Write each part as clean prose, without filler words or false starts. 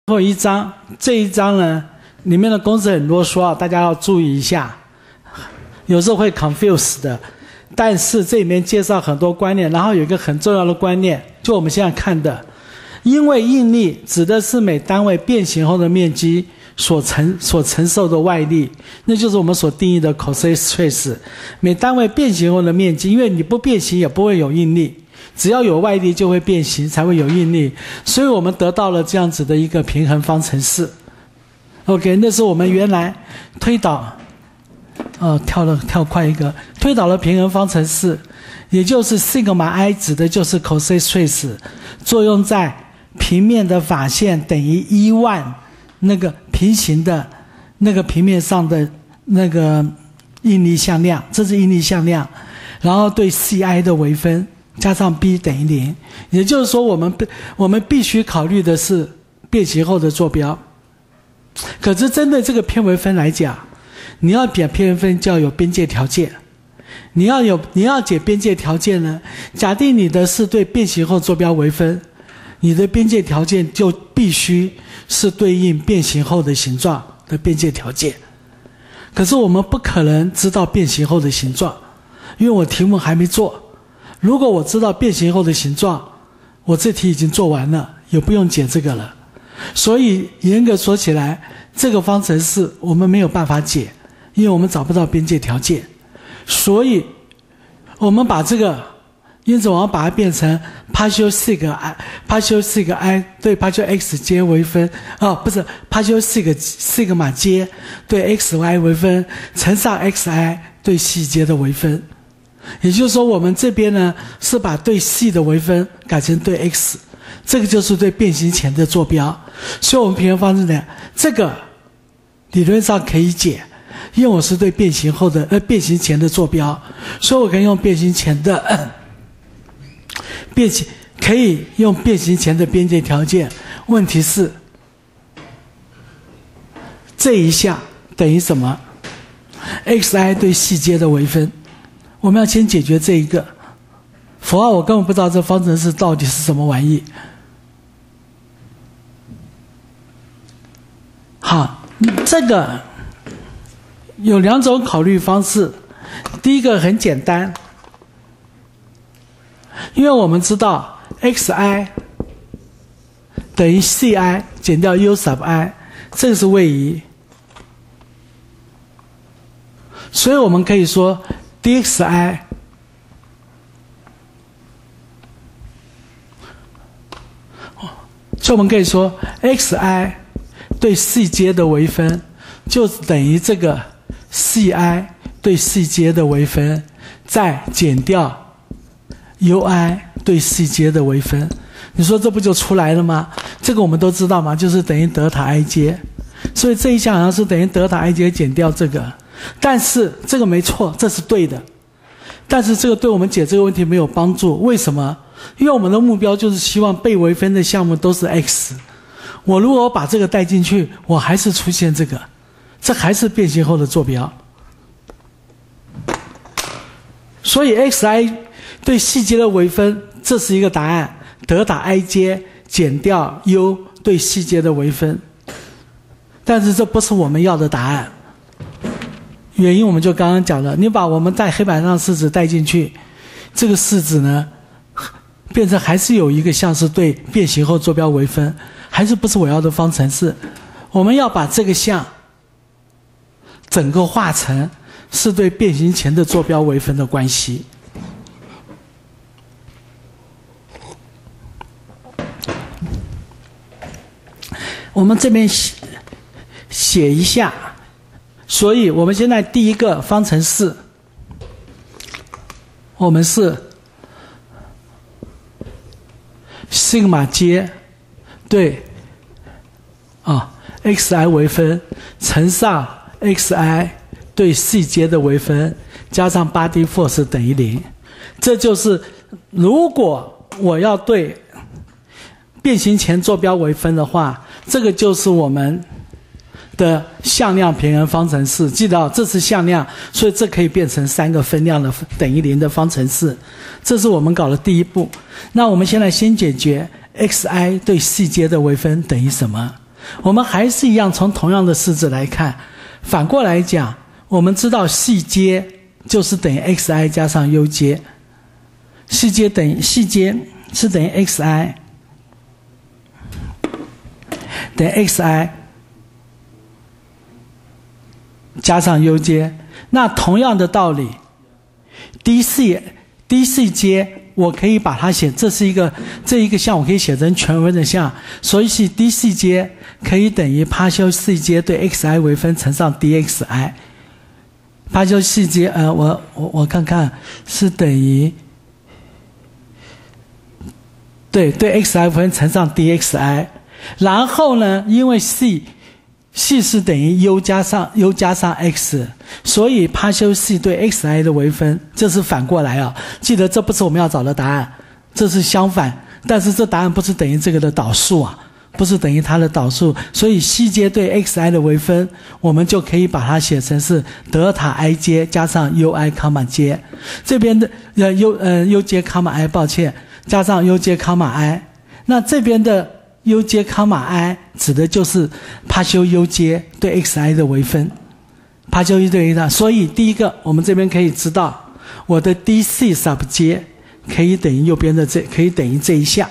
后一章，这一章呢，里面的公式很啰嗦啊，大家要注意一下，有时候会 confuse 的。但是这里面介绍很多观念，然后有一个很重要的观念，就我们现在看的，因为应力指的是每单位变形后的面积所承受的外力，那就是我们所定义的 Courcey stress。每单位变形后的面积，因为你不变形也不会有应力。只要有外力就会变形，才会有应力，所以我们得到了这样子的一个平衡方程式。OK， 那是我们原来推导，跳快一个，推导了平衡方程式，也就是 sigma I 指的就是 Courcey stress， 作用在平面的法线等于10000那个平行的那个平面上的那个应力向量，这是应力向量，然后对 Ci 的微分。加上 b 等于0，也就是说我们必须考虑的是变形后的坐标。可是针对这个偏微分来讲，你要解偏微分就要有边界条件。你要解边界条件呢，假定你的是对变形后坐标微分，你的边界条件就必须是对应变形后的形状的边界条件。可是我们不可能知道变形后的形状，因为我题目还没做。如果我知道变形后的形状，我这题已经做完了，也不用解这个了。所以严格说起来，这个方程式我们没有办法解，因为我们找不到边界条件。所以我们把这个，因此我们把它变成 partial sig I 对 partial x 接微分，不是 partial sigma 接对 xy 微分乘上 xi 对细接的微分。也就是说，我们这边呢是把对系的微分改成对 x， 这个就是对变形前的坐标。所以我们平衡方式呢，这个理论上可以解，因为我是对变形后的变形前的坐标，所以我可以用变形前的可以用变形前的边界条件。问题是这一项等于什么 ？xi 对细接的微分。我们要先解决这一个，否则我根本不知道这方程式到底是什么玩意。好，这个有2种考虑方式。第一个很简单，因为我们知道 xi 等于 ci 减掉 u sub i， 这个是位移，所以我们可以说dxi 所以我们可以说 xi 对细接的微分就是等于这个 ci 对细接的微分再减掉 ui 对细接的微分。你说这不就出来了吗？这个我们都知道嘛，就是等于德塔 i 接。所以这一项好像是等于德塔 i 接减掉这个。但是这个没错，这是对的，但是这个对我们解这个问题没有帮助。为什么？因为我们的目标就是希望被微分的项目都是 x， 我如果把这个带进去，我还是出现这个，这还是变形后的坐标。所以 xi 对细接的微分，这是一个答案，德塔 i 接减掉 u 对细接的微分，但是这不是我们要的答案。原因我们就刚刚讲了，你把我们在黑板上式子带进去，这个式子呢，变成还是有一个像是对变形后坐标微分，还是不是我要的方程式。我们要把这个项整个化成是对变形前的坐标微分的关系。我们这边写一下。所以我们现在第一个方程式，我们是 sigma 接对xi 微分乘上 xi 对 c 接的微分加上 body force 等于0。这就是如果我要对变形前坐标微分的话，这个就是我们的向量平衡方程式。记得这是向量，所以这可以变成3个分量的等于0的方程式。这是我们搞的第一步。那我们现在先解决 xi 对细接的微分等于什么？ 我们还是一样从同样的式子来看，反过来讲，我们知道系阶就是等于 xi 加上 u 阶，系阶是等于 xi 等于 xi 加上 u 阶。那同样的道理 ，dc 阶我可以把它写，这一个项我可以写成全文的项，所以是 dc 阶可以等于帕修系阶对 xi 微分乘上 dxi。帕修系阶我看看是等于对 xi 微分乘上 dxi， 然后呢，因为系是等于 u 加上 x， 所以帕修系对 xi 的微分，这是反过来啊。记得这不是我们要找的答案，这是相反，但是这答案不是等于这个的导数啊，不是等于它的导数，所以系阶对 xi 的微分，我们就可以把它写成是德尔塔 i 阶加上 ui 康玛 j， 这边的u 阶康玛 i， 抱歉，加上 u 阶康玛 i， 那这边的u 阶康玛 i 指的就是帕修 u 阶对 xi 的微分，帕修 u 对 xi， 所以第一个我们这边可以知道，我的 dc sub 阶可以等于右边的可以等于这一项，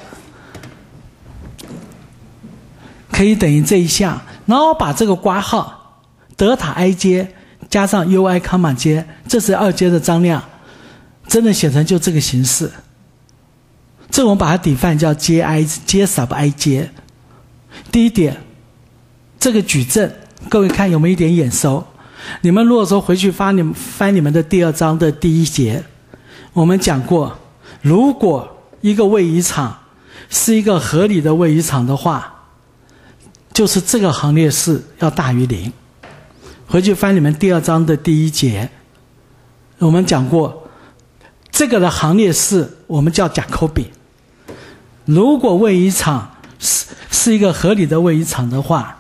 可以等于这一项，然后把这个括号德尔塔 i 阶加上 ui 康玛 j， 这是二阶的张量，真的写成就这个形式。这个我们把它define叫 j sub i 阶。第一点，这个矩阵，各位看有没有一点眼熟？你们如果说回去翻你们的第2章的第1节，我们讲过，如果一个位移场是一个合理的位移场的话，就是这个行列式要大于0。回去翻你们第2章的第1节，我们讲过，这个的行列式我们叫贾科比。如果位移场是一个合理的位移场的话，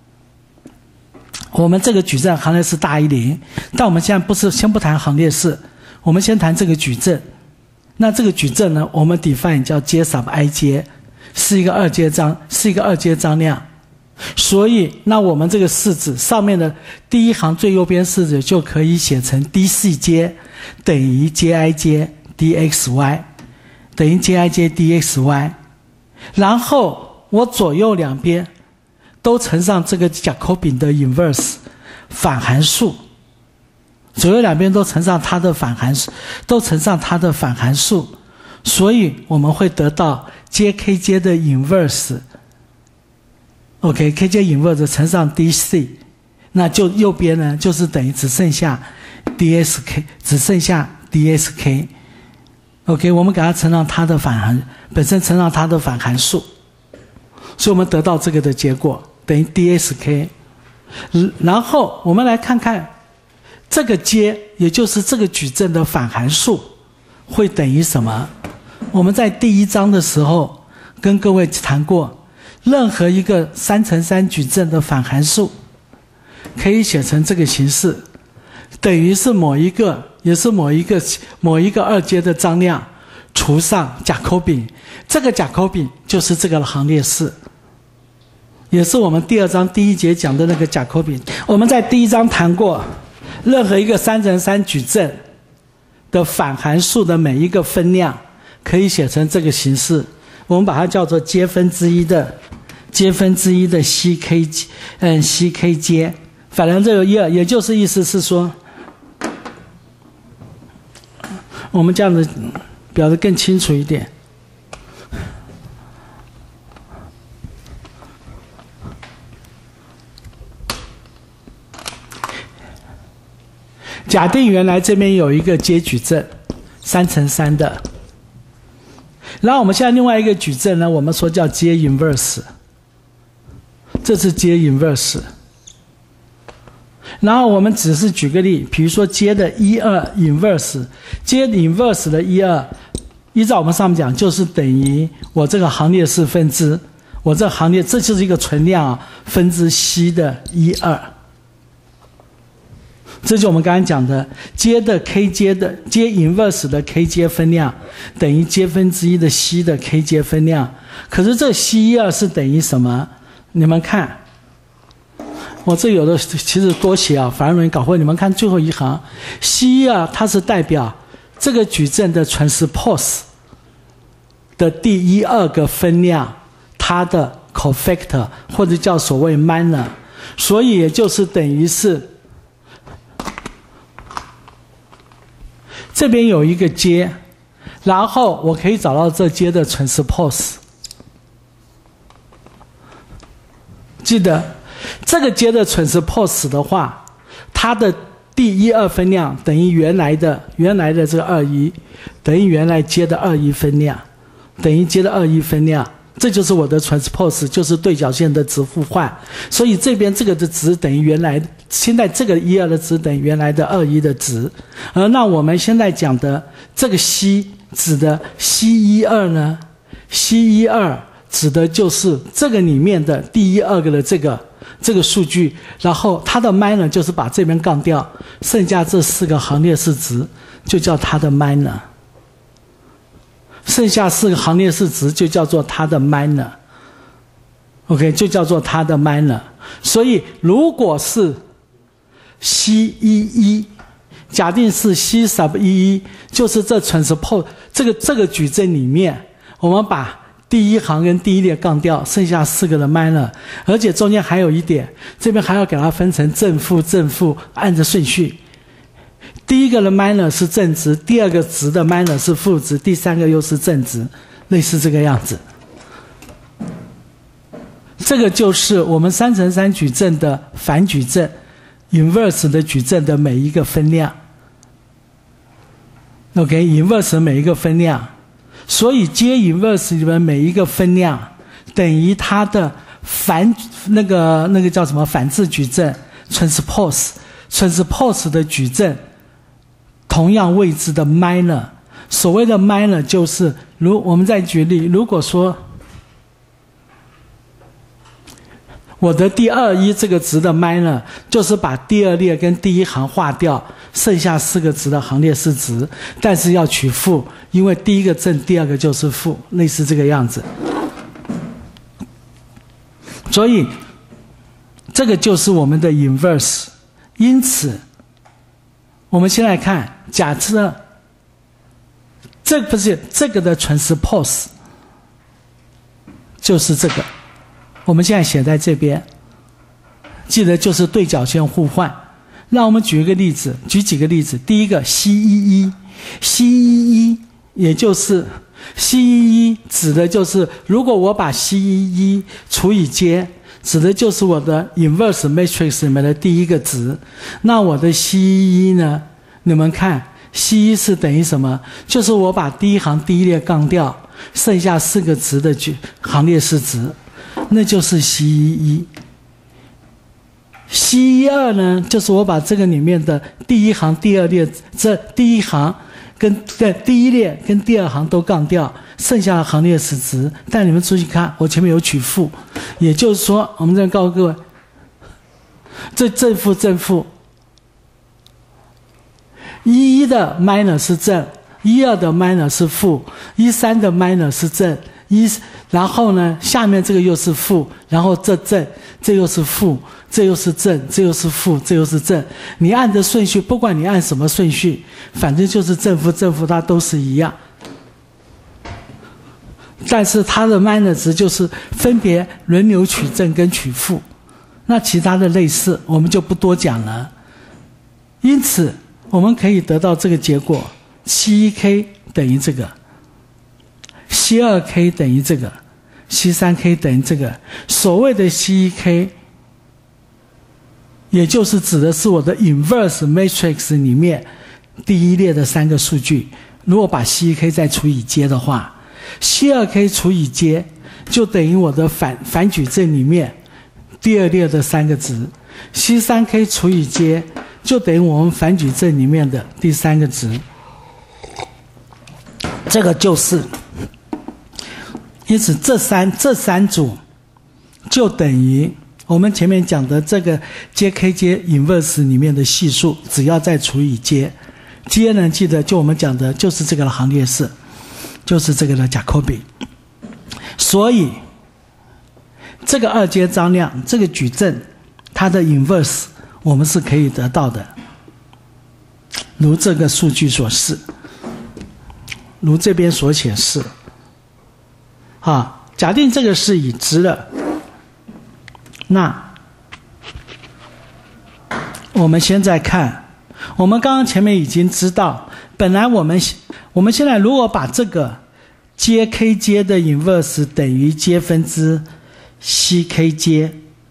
我们这个矩阵行列式大于0，但我们现在先不谈行列式，我们先谈这个矩阵。那这个矩阵呢，我们 define 叫 j sub i 阶，是一个二阶张量。所以那我们这个式子上面的第一行最右边式子就可以写成 dc 阶等于 ji 阶 dxy， 等于 ji 阶 dxy， 然后我左右两边都乘上这个贾科比的 inverse 反函数，左右两边都乘上它的反函数，所以我们会得到 jk 阶的 inverse。OK，k 阶 inverse 乘上 dc， 那就右边呢就是等于只剩下 dsk。OK， 我们给它乘上它的本身乘上它的反函数，所以我们得到这个的结果等于 dsk。然后我们来看看这个阶，也就是这个矩阵的反函数会等于什么？我们在第1章的时候跟各位谈过，任何一个3×3矩阵的反函数可以写成这个形式，等于是某一个二阶的张量除上贾科比，这个贾科比就是这个行列式，也是我们第2章第1节讲的那个贾科比。我们在第1章谈过，任何一个3×3矩阵的反函数的每一个分量可以写成这个形式，我们把它叫做阶分之一的 ck 阶。反正这个也就是意思是说，我们这样子表得更清楚一点。假定原来这边有一个阶矩阵3×3的，然后我们现在另外一个矩阵呢，我们说叫阶 inverse， 这是阶 inverse。然后我们只是举个例，比如说阶的1、2 inverse， 阶 inverse 的1、2，依照我们上面讲，就是等于我这个行列式分支，我这个行列这就是一个存量啊，分之 c 的1、2。这就是我们刚才讲的阶的 k 阶的阶 inverse 的 k 阶分量等于阶分之一的 c 的 k 阶分量。可是这 c 1、2是等于什么？你们看我这有的其实多写啊，反而容易搞混。你们看最后一行 ，C 啊，它是代表这个矩阵的 transpose 的第一二个分量，它的 cofactor 或者叫所谓 minor， 所以也就是等于是这边有一个阶，然后我可以找到这阶的 transpose。记得这个阶的 transpose 的话，它的第一二分量等于原来的这个21，等于原来阶的21分量，等于阶的21分量，这就是我的 transpose， 就是对角线的值互换。所以这边这个的值等于原来，现在这个12的值等于原来的21的值。那我们现在讲的这个 C 指的 C12 呢 ，C12 指的就是这个里面的第一二个的这个数据，然后它的 minor 就是把这边杠掉，剩下这4个行列式值就叫它的 minor， 剩下4个行列式值就叫做它的 minor， OK， 就叫做它的 minor。所以如果是 C11， 假定是 C sub11， 就是这 transpose 这个矩阵里面，我们把第一行跟第一列杠掉，剩下4个的 minor， 而且中间还有一点，这边还要给它分成正负正负，按着顺序。第一个的 minor 是正值，第二个值的 minor 是负值，第三个又是正值，类似这个样子。这个就是我们3×3矩阵的反矩阵 ，inverse 的矩阵的每一个分量。OK，inverse 每一个分量。所以阶 inverse 里面每一个分量等于它的反那个叫什么反制矩阵 transpose 的矩阵同样位置的 minor。所谓的 minor 就是我们再举例，如果说我的第21这个值的 minor 就是把第二列跟第一行划掉，剩下4个值的行列式值，但是要取负，因为第一个正，第二个就是负，类似这个样子。所以这个就是我们的 inverse。因此我们先来看，假设这不是这个的 transpose 就是这个，我们现在写在这边，记得就是对角线互换。让我们举一个例子，举几个例子。第一个 C11 也就是 C11 指的就是如果我把 C11 除以阶，指的就是我的 inverse matrix 里面的第一个值。那我的 C11 呢，你们看 C1 是等于什么？就是我把第一行第一列杠掉，剩下4个值的行列式值，那就是 C11。C12 呢，就是我把这个里面的第一行第二列，这第一行跟第一列跟第二行都杠掉，剩下的行列式值。但你们注意看，我前面有取负，也就是说，我们这告诉各位，这正负正负，11的 minor 是正，12的 minor 是负，13的 minor 是正，然后呢，下面这个又是负，然后这正，这又是负，这又是正，这又是负，这又是正。你按着顺序，不管你按什么顺序，反正就是正负正负，它都是一样。但是它的 minor 值就是分别轮流取正跟取负，那其他的类似我们就不多讲了。因此我们可以得到这个结果 ：C1K 等于这个 ，C2K 等于这个 ，C3K 等于这个。所谓的 C1K， 也就是指的是我的 inverse matrix 里面第一列的3个数据。如果把 C1K 再除以阶的话， C2K 除以阶就等于我的反矩阵里面第二列的3个值， C3K 除以阶就等于我们反矩阵里面的第3个值。这个就是，因此这三组就等于我们前面讲的这个 JK 阶 inverse 里面的系数，只要再除以阶，阶呢记得就我们讲的就是这个的行列式，就是这个的 Jacobi。所以这个2阶张量，这个矩阵它的 inverse 我们是可以得到的，如这个数据所示，如这边所显示。假定这个是已知了，那我们现在看，我们刚刚前面已经知道，本来我们现在如果把这个阶 k 阶的 inverse 等于阶分之 ck 阶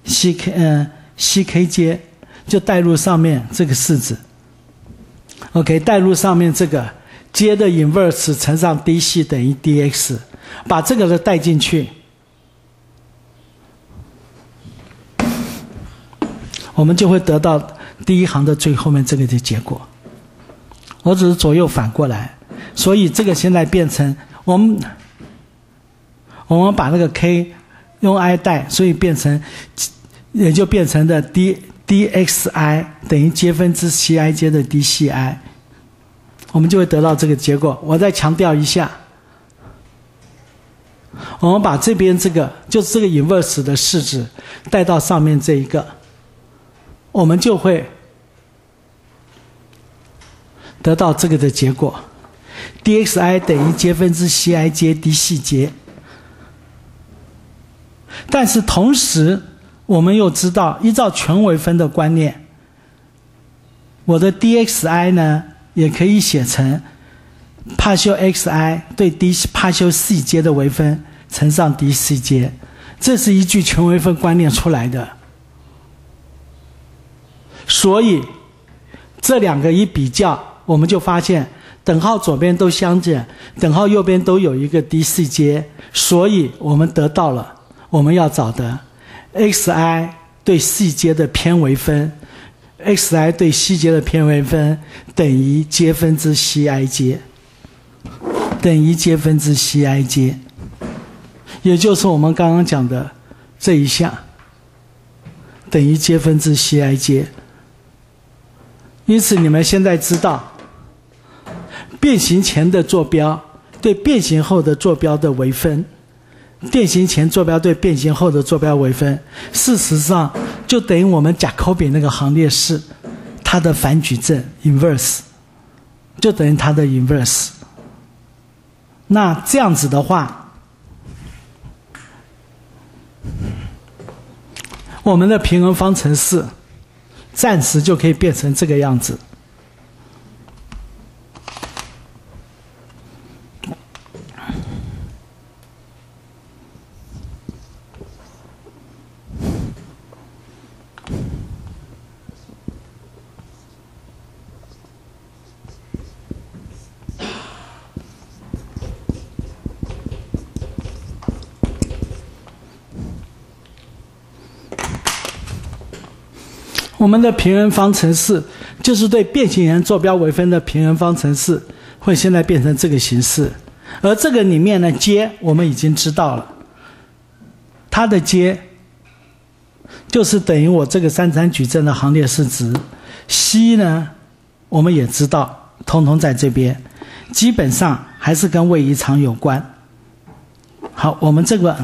ck 阶，就代入上面这个式子 ，OK， 代入上面这个阶的 inverse 乘上 d 系等于 dx， 把这个的带进去，我们就会得到第一行的最后面这个的结果。我只是左右反过来，所以这个现在变成我们把那个 k 用 i 代，所以也就变成的 dxi 等于阶分之 ci 阶的 dci， 我们就会得到这个结果。我再强调一下，我们把这边这个就是这个 inverse 的式子带到上面这一个，我们就会得到这个的结果 dxi 等于阶分之 ci 阶 d 系阶。但是同时我们又知道，依照全微分的观念，我的 dxi 呢也可以写成 partial xi 对 d partial c 阶的微分乘上 dc 阶，这是依据全微分观念出来的。所以这两个一比较，我们就发现等号左边都相减，等号右边都有一个 dc 阶，所以我们得到了我们要找的 xi 对 c 阶的偏微分， xi 对 c 阶的偏微分等于阶分之 ci 阶，等于阶分之 ci 阶，也就是我们刚刚讲的这一项，等于阶分之 ci 阶。因此你们现在知道，变形前的坐标对变形后的坐标的微分，变形前坐标对变形后的坐标微分，事实上就等于我们贾科比那个行列式它的反矩阵 inverse， 就等于它的 inverse。 那这样子的话，我们的平衡方程式暂时就可以变成这个样子。我们的平衡方程式就是对变形前坐标微分的平衡方程式，会现在变成这个形式。而这个里面呢，阶我们已经知道了，它的阶就是等于我这个三参矩阵的行列式值。C 呢，我们也知道，统统在这边，基本上还是跟位移场有关。好，我们这个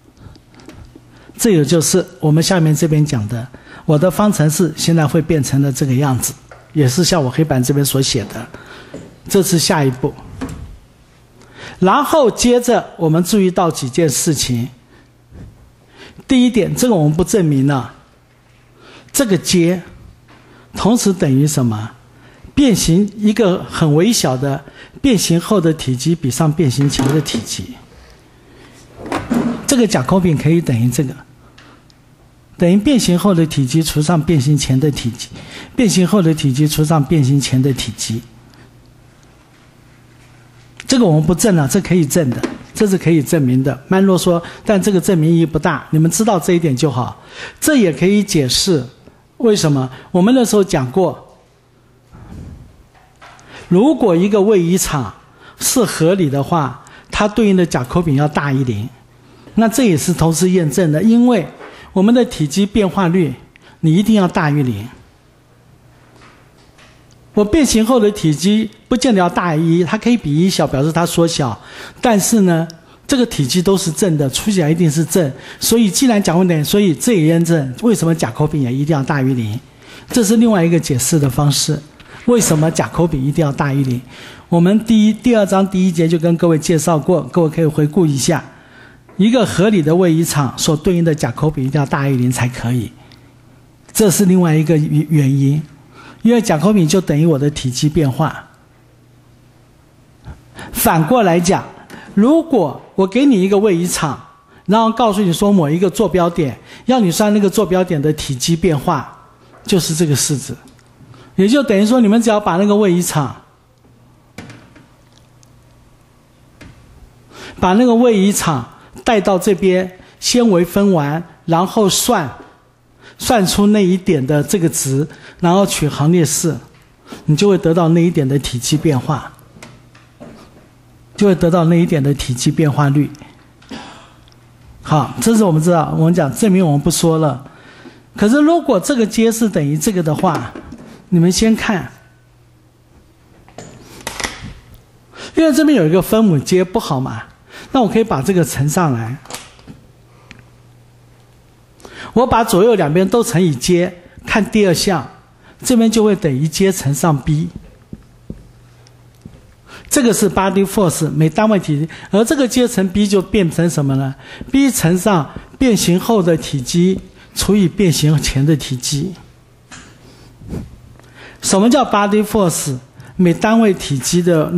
就是我们下面这边讲的，我的方程式现在会变成了这个样子，也是像我黑板这边所写的。这是下一步。然后接着我们注意到几件事情。第一点，这个我们不证明了，这个阶同时等于什么？变形一个很微小的变形后的体积比上变形前的体积。这个贾科比可以等于这个，等于变形后的体积除上变形前的体积，变形后的体积除上变形前的体积。这个我们不证了，这可以证的，这是可以证明的。曼洛说，但这个证明意义不大，你们知道这一点就好。这也可以解释为什么我们那时候讲过，如果一个位移场是合理的话，它对应的贾科比要大于0。那这也是同时验证的，因为我们的体积变化率你一定要大于0。我变形后的体积不见得要大于1，它可以比1小，表示它缩小。但是呢， 这个体积都是正的，除起来一定是正。所以既然讲过点，所以这也验证为什么甲口丙也一定要大于0。这是另外一个解释的方式。为什么甲口丙一定要大于0？我们第二章第1节就跟各位介绍过，各位可以回顾一下。一个合理的位移场所对应的甲口丙一定要大于0才可以，这是另外一个原因。因为甲口丙就等于我的体积变化。反过来讲，如果我给你一个位移场，然后告诉你说某一个坐标点，要你算那个坐标点的体积变化，就是这个式子。也就等于说，你们只要把那个位移场，带到这边，先微分完，然后算出那一点的这个值，然后取行列式，你就会得到那一点的体积变化，率。好，这是我们知道，我们讲证明我们不说了。可是如果这个阶是等于这个的话，你们先看，因为这边有一个分母阶不好嘛，那我可以把这个乘上来，我把左右两边都乘以阶，看第二项，这边就会等于阶乘上 b， 这个是 body force 每单位体积，而这个阶乘 b 就变成什么呢？ b 乘上变形后的体积除以变形前的体积。什么叫 body force？ 每单位体积的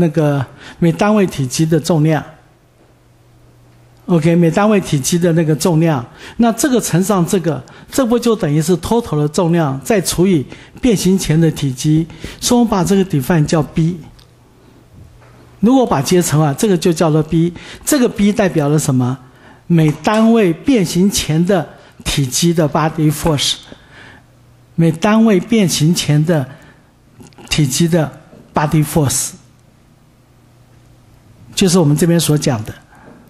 重量。OK， 每单位体积的那个重量，那这个乘上这个，这不就等于是 total 的重量，再除以变形前的体积，所以我们把这个 define 叫 b。如果把阶乘啊，这个就叫做 b。这个 b 代表了什么？每单位变形前的体积的 body force， 每单位变形前的体积的 body force， 就是我们这边所讲的。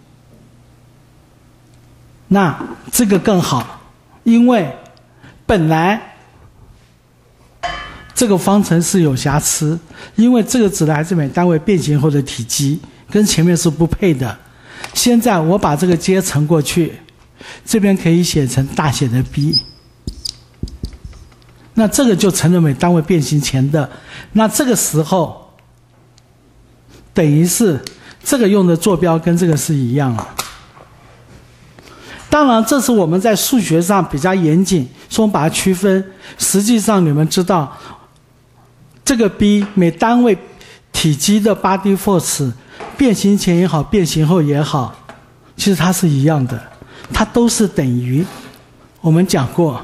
那这个更好，因为本来这个方程是有瑕疵，因为这个指的还是每单位变形后的体积，跟前面是不配的。现在我把这个阶乘过去，这边可以写成大写的 b， 那这个就成了每单位变形前的。那这个时候等于是这个用的坐标跟这个是一样了。当然这是我们在数学上比较严谨，所以我们把它区分。实际上你们知道这个 b 每单位体积的 body force 变形前也好变形后也好，其实它是一样的，它都是等于我们讲过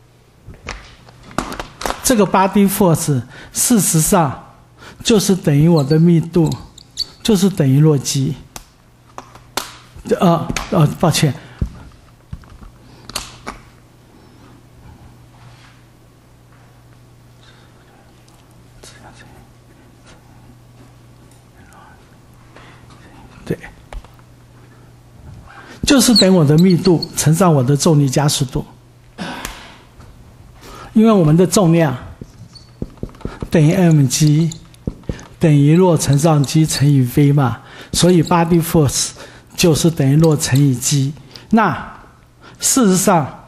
这个 body force 事实上就是等于我的密度，就是等于洛基。抱歉，对，就是等于我的密度乘上我的重力加速度。因为我们的重量等于 mg 等于洛乘上 g 乘以 v 嘛，所以 body force 就是等于洛乘以 g。那事实上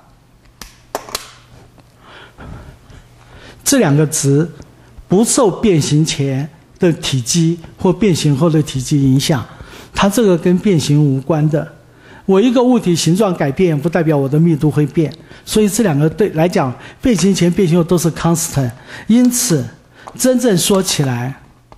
这两个值不受变形前的体积或变形后的体积影响，它这个跟变形无关的。我一个物体形状改变不代表我的密度会变，所以这两个对来讲变形前变形后都是 constant。 因此真正说起来，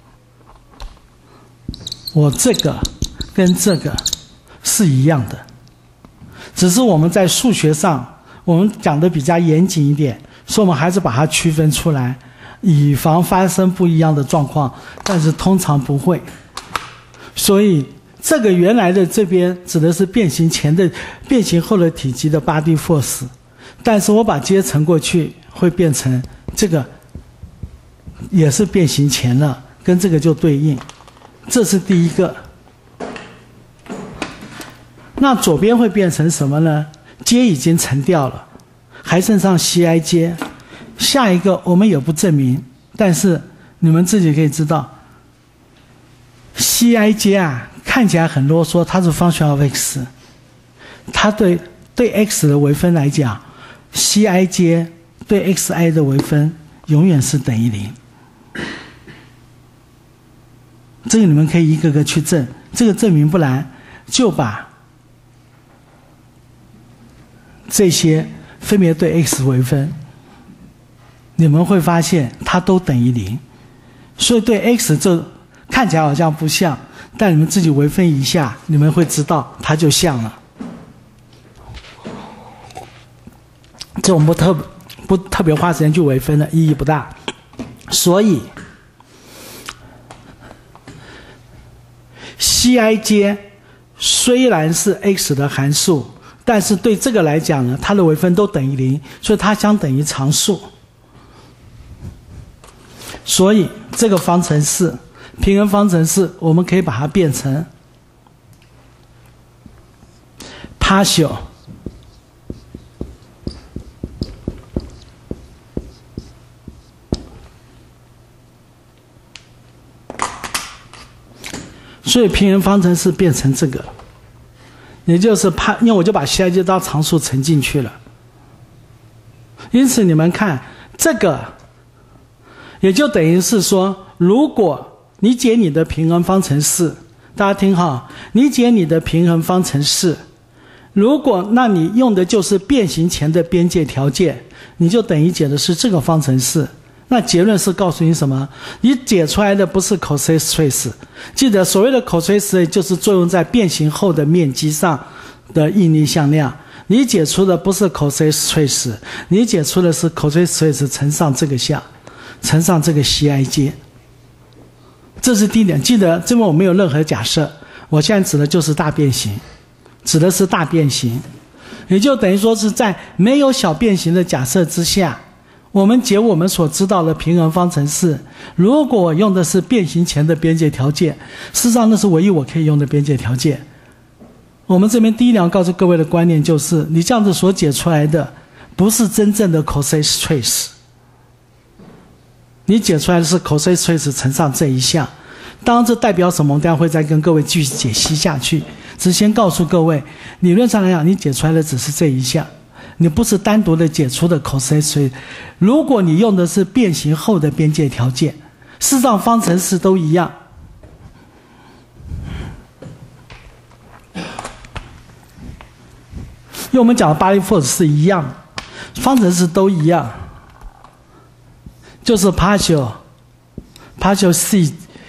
我这个跟这个是一样的，只是我们在数学上我们讲的比较严谨一点，所以我们还是把它区分出来，以防发生不一样的状况，但是通常不会。所以这个原来的这边指的是变形前的变形后的体积的 body force， 但是我把阶乘过去会变成这个也是变形前了，跟这个就对应。这是第一个。那左边会变成什么呢？阶已经乘掉了，还剩上 ci 阶。下一个我们也不证明，但是你们自己可以知道 ci 阶啊看起来很啰嗦，它是 function of x， 它对 x 的微分来讲 ，Cij 对 xi 的微分永远是等于0。这个你们可以一个个去证，这个证明不难，就把这些分别对 x 微分，你们会发现它都等于0。所以对 x 这看起来好像不像，但你们自己微分一下，你们会知道它就像了。这我们不特别花时间去微分的，意义不大。所以 Cij 虽然是 x 的函数，但是对这个来讲呢，它的微分都等于0，所以它相等于常数。所以这个方程式，平衡方程式，我们可以把它变成 partial所以平衡方程式变成这个，也就是因为我就把 Cij 当常数乘进去了。因此你们看这个，也就等于是说，如果你解你的平衡方程式，大家听好，你解你的平衡方程式，如果那你用的就是变形前的边界条件，你就等于解的是这个方程式。那结论是告诉你什么？你解出来的不是 Cauchy trace， 记得所谓的 Cauchy trace 就是作用在变形后的面积上的应力向量。你解出的不是 Cauchy trace， 你解出的是 Cauchy trace 乘上这个项，乘上这个 Cij。这是第一点，记得这边我没有任何假设，我现在指的就是大变形，指的是大变形，也就等于说是在没有小变形的假设之下，我们解我们所知道的平衡方程式，如果我用的是变形前的边界条件，事实上那是唯一我可以用的边界条件。我们这边第一条告诉各位的观念就是，你这样子所解出来的不是真正的 Cauchy trace， 你解出来的是 Cauchy trace 乘上这一项。当然这代表什么，我等一下会再跟各位继续解析下去，只先告诉各位，理论上来讲，你解出来的只是这一项，你不是单独的解出的 Cauchy trace。如果你用的是变形后的边界条件，事实上方程式都一样。因为我们讲的巴黎 force 是一样的，方程式都一样，就是 partial C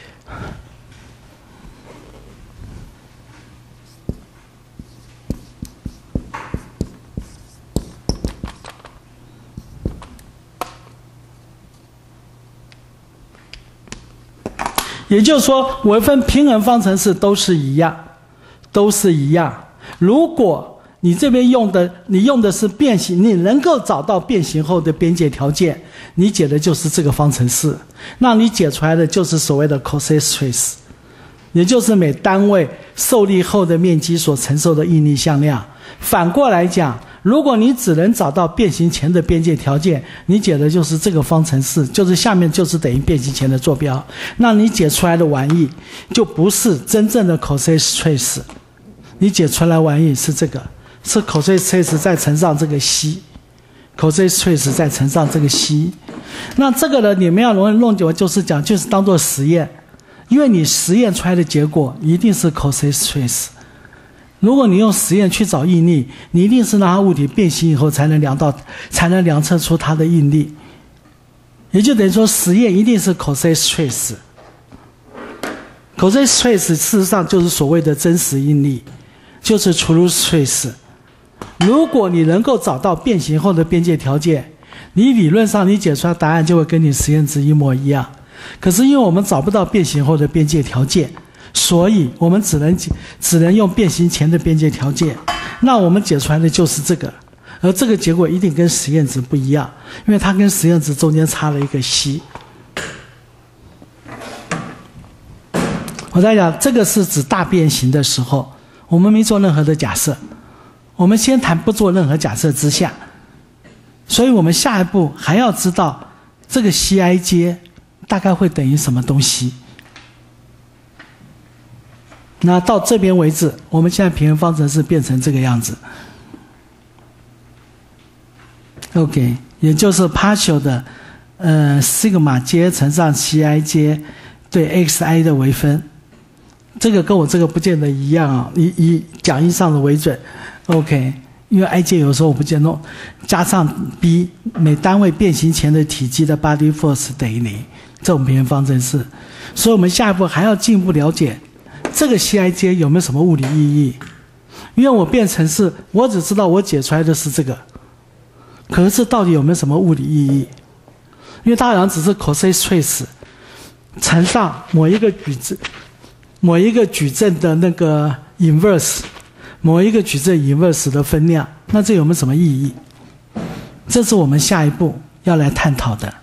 也就是说，微分平衡方程式都是一样，都是一样。如果你这边用的是变形，你能够找到变形后的边界条件，你解的就是这个方程式，那你解出来的就是所谓的 Cauchy trace， 也就是每单位受力后的面积所承受的应力向量。反过来讲，如果你只能找到变形前的边界条件，你解的就是这个方程式，就是下面就是等于变形前的坐标，那你解出来的玩意就不是真正的 Cauchy trace， 你解出来玩意是这个，是 Cauchy trace 再乘上这个 C， Cauchy trace 再乘上这个 C。 那这个呢，你们要弄久就是讲，就是当做实验，因为你实验出来的结果一定是 Cauchy trace。如果你用实验去找应力，你一定是让它物体变形以后才能量测出它的应力，也就等于说实验一定是 Cauchy trace。Cauchy trace 事实上就是所谓的真实应力，就是 true trace。如果你能够找到变形后的边界条件，你理论上你解出来答案就会跟你实验值一模一样。可是因为我们找不到变形后的边界条件，所以我们只能用变形前的边界条件，那我们解出来的就是这个，而这个结果一定跟实验值不一样，因为它跟实验值中间差了一个 C。 我在讲这个是指大变形的时候，我们没做任何的假设，我们先谈不做任何假设之下，所以我们下一步还要知道这个 Cij 大概会等于什么东西。 那到这边为止，我们现在平衡方程式变成这个样子。OK， 也就是 partial 的sigma j 乘上 Cij 对 xi 的微分，这个跟我这个不见得一样啊，以讲义上的为准。OK， 因为 ij 有时候我不见得加上 b 每单位变形前的体积的 body force 等于0，这种平衡方程式。所以我们下一步还要进一步了解这个 Cij 有没有什么物理意义？因为我变成是，我只知道我解出来的是这个，可是到底有没有什么物理意义？因为它好像只是 cosine trace 乘上某一个矩阵的那个 inverse， 某一个矩阵 inverse 的分量，那这有没有什么意义？这是我们下一步要来探讨的。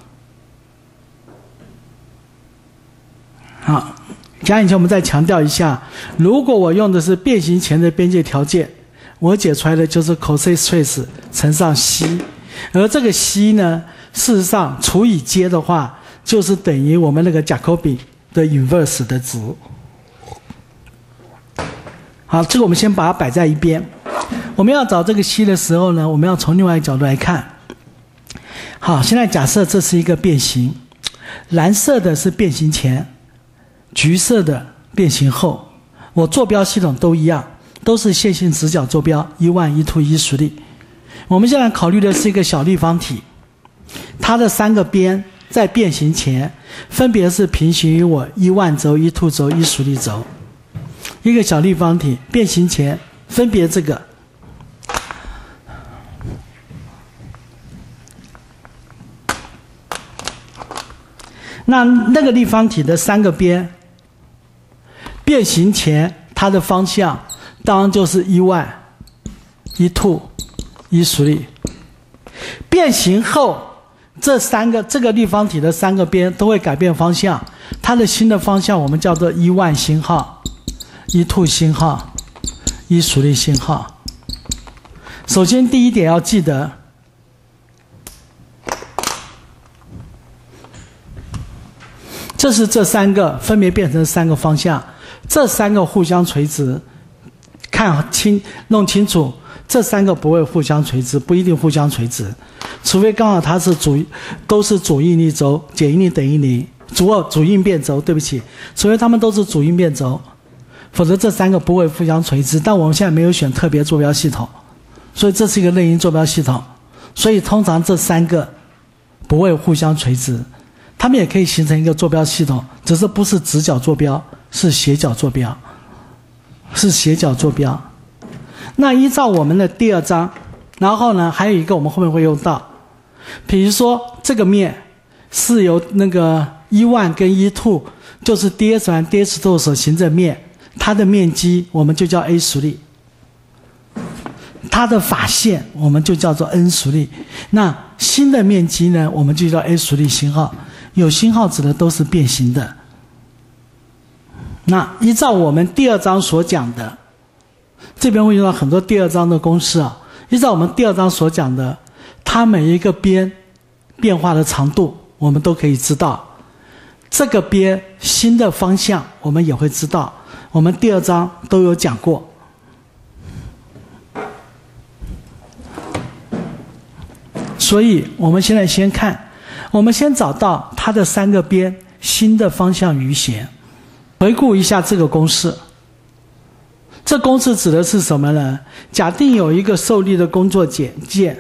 好，讲以前我们再强调一下，如果我用的是变形前的边界条件，我解出来的就是 cosine trace 乘上 c， 而这个 c 呢，事实上除以 j 的话，就是等于我们那个 Jacobi 的 inverse 的值。好，这个我们先把它摆在一边。我们要找这个 c 的时候呢，我们要从另外一个角度来看。好，现在假设这是一个变形，蓝色的是变形前，橘色的变形后，我坐标系统都一样，都是线性直角坐标1、1、2、1属力。我们现在考虑的是一个小立方体，它的3个边在变形前分别是平行于我1轴、1轴、1属力轴。一个小立方体变形前分别这个。那个立方体的3个边变形前它的方向当然就是1、1、1属力。变形后这个立方体的3个边都会改变方向，它的新的方向我们叫做1星号、1星号、1属力星号。首先第一点要记得，这是这3个分别变成3个方向，这3个互相垂直，弄清楚，这3个不会互相垂直，不一定互相垂直，除非刚好它是都是主应力轴，解应力等于0，主应变轴，对不起，除非它们都是主应变轴，否则这3个不会互相垂直。但我们现在没有选特别坐标系统，所以这是一个类因坐标系统，所以通常这3个不会互相垂直，它们也可以形成一个坐标系统，只是不是直角坐标，是斜角坐标，那依照我们的第2章，然后呢还有一个我们后面会用到，比如说这个面是由那个1跟1就是 ds1 ds2 所形成面，它的面积我们就叫 a 属力，它的法线我们就叫做 n 属力。那新的面积呢，我们就叫 a 属力星号，有星号指的都是变形的。那依照我们第2章所讲的，这边会用到很多第2章的公式啊。依照我们第2章所讲的，它每一个边变化的长度我们都可以知道，这个边新的方向我们也会知道，我们第2章都有讲过。所以我们现在先看，我们先找到它的3个边新的方向余弦。回顾一下这个公式，这公式指的是什么呢？假定有一个受力的工作件，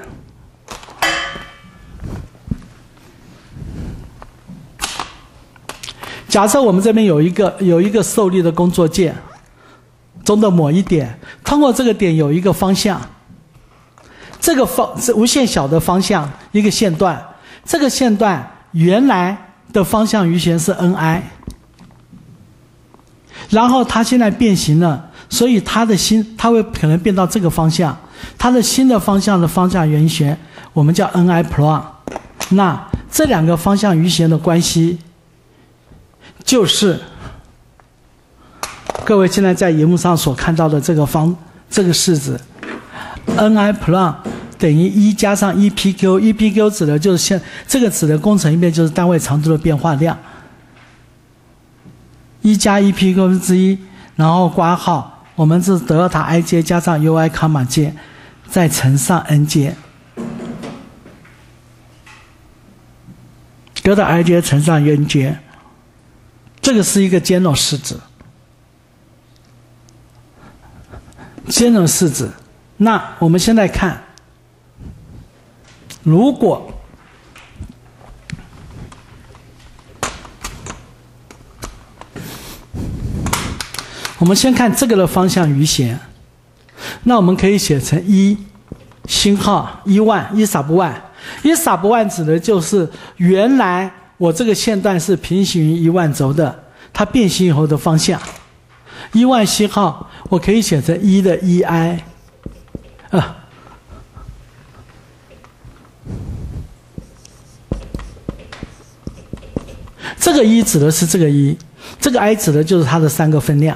假设我们这边有一个受力的工作件中的某一点，通过这个点有一个方向，这个是无限小的方向，一个线段，这个线段原来的方向余弦是 ni， 然后它现在变形了，所以它会可能变到这个方向，它的新的方向的方向余弦我们叫 ni prime。 那这2个方向余弦的关系就是各位现在在荧幕上所看到的这个式子 ni prime 等于1加上 1pq， 指的就是这个指的工程一变就是单位长度的变化量，1加 1pq之1， 然后括号，我们是德尔塔 i 阶加上 ui 卡玛 j 再乘上 n 阶，德尔塔 i 阶乘上 n 阶，这个是一个坚柔式子。坚柔式子，那我们现在看，如果我们先看这个的方向余弦，那我们可以写成1星号1万1 sub 1 1 sub 1指的就是原来我这个线段是平行于1万轴的，它变形以后的方向。1万星号我可以写成1的 1i 这个1指的是这个1，这个 i 指的就是它的3个分量，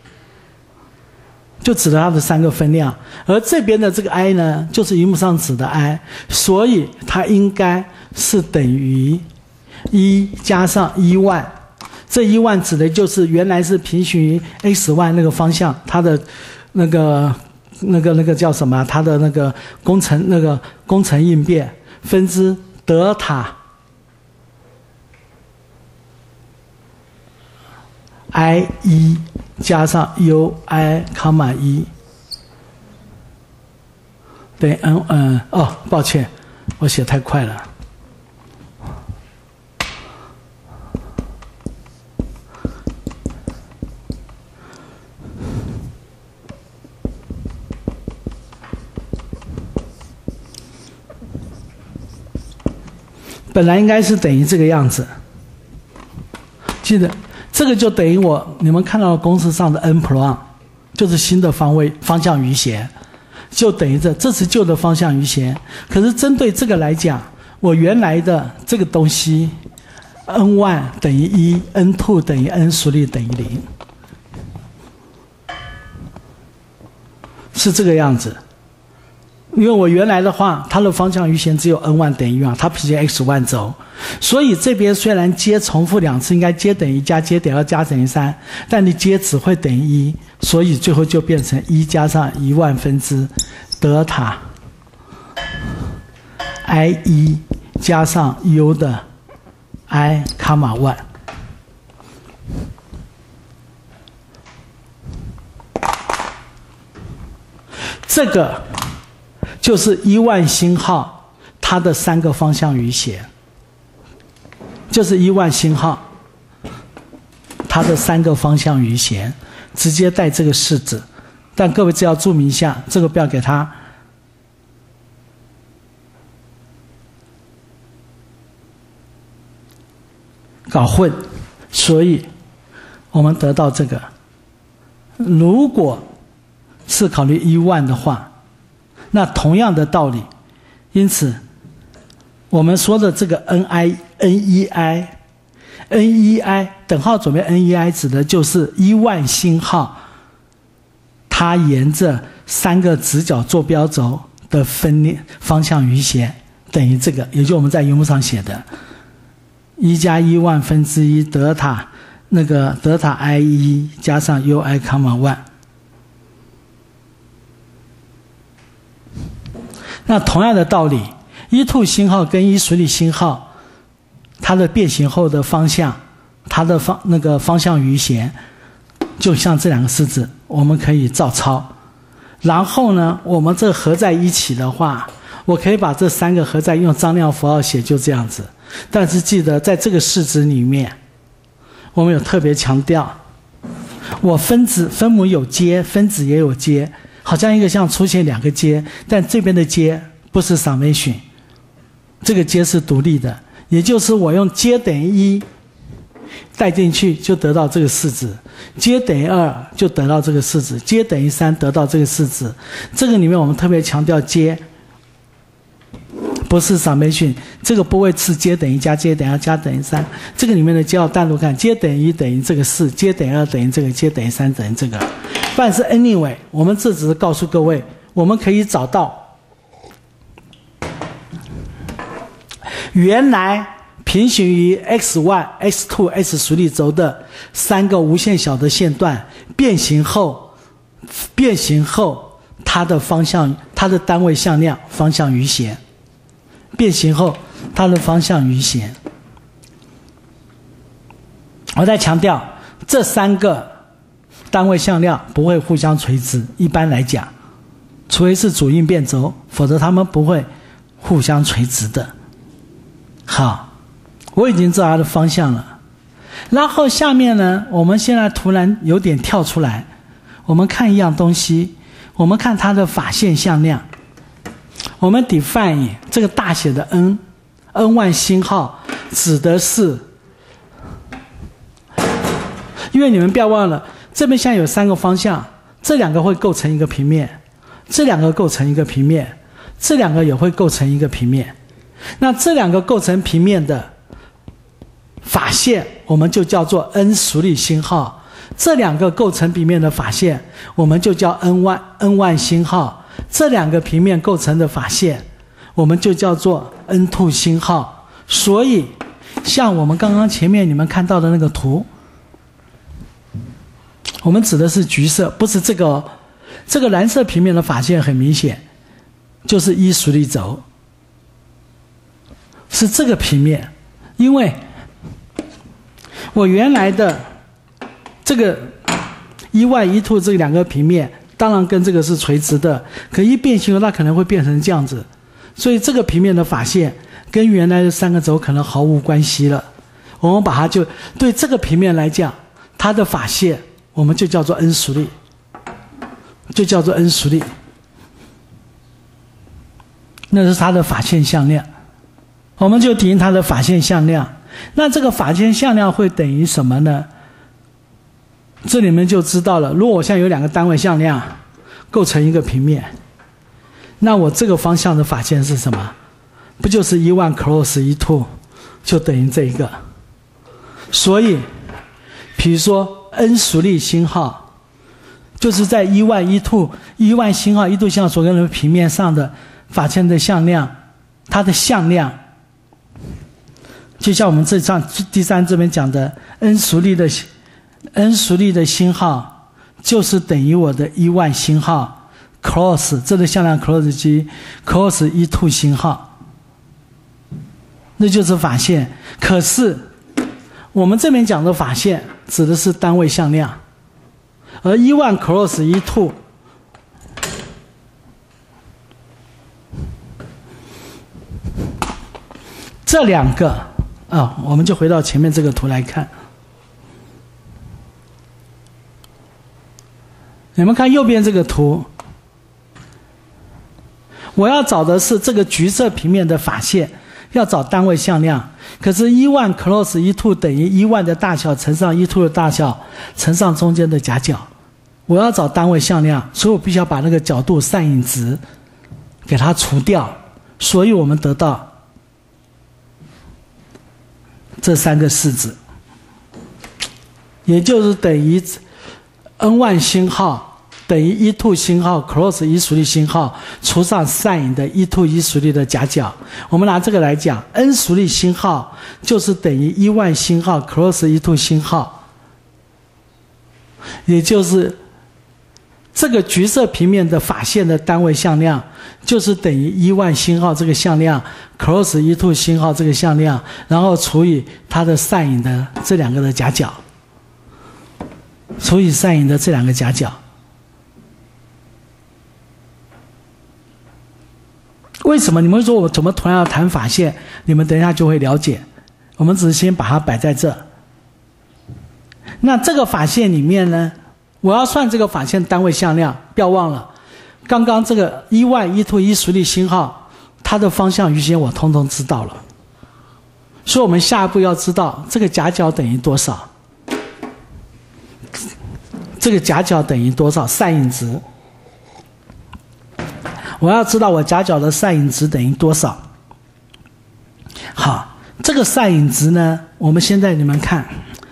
就指的它的3个分量，而这边的这个 i 呢，就是荧幕上指的 i， 所以它应该是等于1加上1万，这1万指的就是原来是平行于 x1 那个方向，它的那个叫什么？它的那个工程应变分之德尔塔 i1 加上 ui 卡玛1等于 n 抱歉，我写太快了。本来应该是等于这个样子，记得这个就等于你们看到的公式上的 n plus 就是新的方向余弦，就等于这是旧的方向余弦。可是针对这个来讲，我原来的这个东西 n1 等于1 n2 等于 n 属率等于0，是这个样子。因为我原来的话，它的方向余弦只有 n1 等于1，它平行 x1 轴，所以这边虽然阶重复2次，应该阶等于1加阶等于2加等于3，但你阶只会等于1，所以最后就变成1加上1万分之德尔塔 i1 加上 u 的 i 卡玛1。这个就是1万星号它的3个方向余弦，就是1万星号它的3个方向余弦，直接带这个式子。但各位只要注明一下，这个不要给它搞混。所以我们得到这个，如果是考虑1万的话，那同样的道理，因此我们说的这个 n1i 等号左边 n1i 指的就是1万星号它沿着3个直角坐标轴的方向余弦等于这个，也就我们在荧幕上写的1加1万分之1德尔塔i1 加上 ui 卡玛1。那同样的道理，1 星号跟1水里星号，它的变形后的方向，它的方向余弦，就像这2个式子，我们可以照抄。然后呢，我们这合在一起的话，我可以把这3个合在用张量符号写，就这样子。但是记得在这个式子里面，我们有特别强调，我分母有阶，分子也有阶。好像一个像出现2个阶，但这边的阶不是 summation， 这个阶是独立的，也就是我用阶等于1带进去就得到这个式子，阶等于2就得到这个式子，阶等于3得到这个式子。这个里面我们特别强调阶不是 summation， 这个不会是阶等于加阶等于2加等于3，这个里面的阶要单独看，阶等于1等于这个4，阶等于2等于这个，阶等于3等于这个。但是 anyway， 我们这只是告诉各位，我们可以找到原来平行于 x1、x2、x 属力轴的3个无限小的线段变形后，它的方向，它的单位向量方向余弦，变形后它的方向余弦。我再强调，这3个单位向量不会互相垂直，一般来讲，除非是主因变轴，否则它们不会互相垂直的。好，我已经知道它的方向了。然后下面呢，我们现在突然有点跳出来，我们看一样东西，我们看它的法线向量。我们 define 这个大写的 n1 星号指的是，因为你们不要忘了，这边现在有3个方向，这2个会构成一个平面，这2个构成一个平面，这2个也会构成一个平面。那这2个构成平面的法线，我们就叫做 n 属力星号；这2个构成平面的法线，我们就叫 n1 星号；这2个平面构成的法线，我们就叫做 n2 星号。所以，像我们刚刚前面你们看到的那个图，我们指的是橘色，不是这个哦。这个蓝色平面的法线很明显，就是1属力轴。是这个平面，因为我原来的这个1、1、2这2个平面，当然跟这个是垂直的，可一变形后它可能会变成这样子，所以这个平面的法线跟原来的3个轴可能毫无关系了。我们把它就对这个平面来讲，它的法线我们就叫做 n 属力，就叫做 n 属力，那是它的法线向量。我们就定它的法线向量。那这个法线向量会等于什么呢？这里面就知道了。如果我现在有2个单位向量构成一个平面，那我这个方向的法线是什么？不就是1 cross 1 就等于这一个。所以比如说 n 属力星号就是在1星号1星号所跟的平面上的法线的向量，它的向量就像我们第3这边讲的 n 属力的星号就是等于我的1星号 cross 这个向量 cross 1 星号，那就是法线。可是我们这边讲的法线指的是单位向量，而1 cross 1这2个我们就回到前面这个图来看。你们看右边这个图，我要找的是这个橘色平面的法线，要找单位向量。可是1 cross 1 等于1的大小乘上1的大小乘上中间的夹角。我要找单位向量，所以我必须要把那个角度散影值给它除掉。所以我们得到这3个式子，也就是等于 n1 星号等于1星号 cross 1属力星号除上散影的1属力的夹角。我们拿这个来讲 ，n 属力星号就是等于1星号 cross 1星号，也就是这个橘色平面的法线的单位向量就是等于1星号这个向量 cross 1星号这个向量，然后除以它的散影的这2个的夹角，除以散影的这2个夹角。为什么你们会说我怎么突然要谈法线？你们等一下就会了解。我们只是先把它摆在这。那这个法线里面呢，我要算这个法线单位向量，不要忘了，刚刚这个1属力星号，它的方向余弦我通通知道了。所以我们下一步要知道这个夹角等于多少，这个夹角等于多少散影值。我要知道我夹角的散影值等于多少。好，这个散影值呢，我们现在你们看，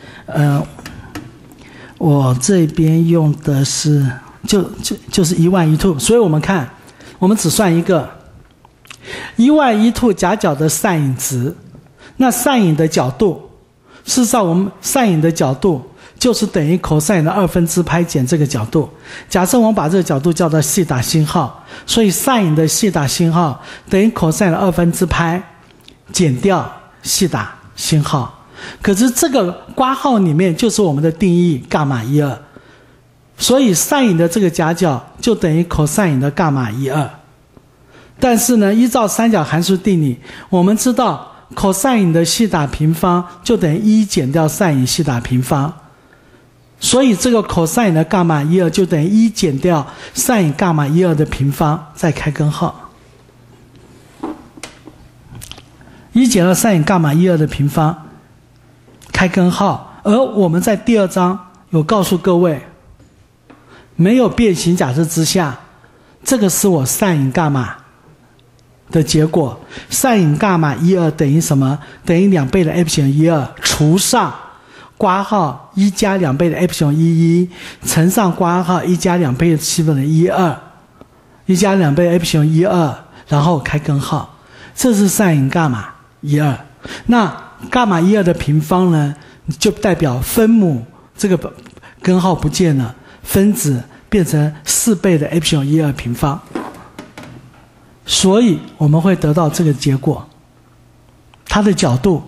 我这边用的是就是1 所以我们看，我们只算一个1 夹角的散影值。 那 sin 的角度，事实上我们 sin 的角度就是等于 cos 的2/π减这个角度。假设我们把这个角度叫做西塔星号，所以 sin 的西塔星号等于 cos 的2/π减掉西塔星号。可是这个括号里面就是我们的定义伽马12，所以 sin 的这个夹角就等于 cos 的伽马12。但是呢，依照三角函数定理，我们知道 cos 的西塔平方就等于1减掉 sin 西塔平方，所以这个 cos 的伽马12就等于1减掉 sin 伽马12的平方，再开根号。1减掉 sin 伽马12的平方，开根号。而我们在第2章有告诉各位，没有变形假设之下，这个是我 sin 伽马的结果。sin 伽马12等于什么？等于2倍的 epsilon 12除上括号1加2倍的 epsilon 11乘上括号1加2倍的12，1加2倍的 epsilon 12，然后开根号。这是 sin 伽马12。那伽马12的平方呢，就代表分母这个根号不见了，分子变成4倍的 epsilon 12平方。所以我们会得到这个结果，它的角度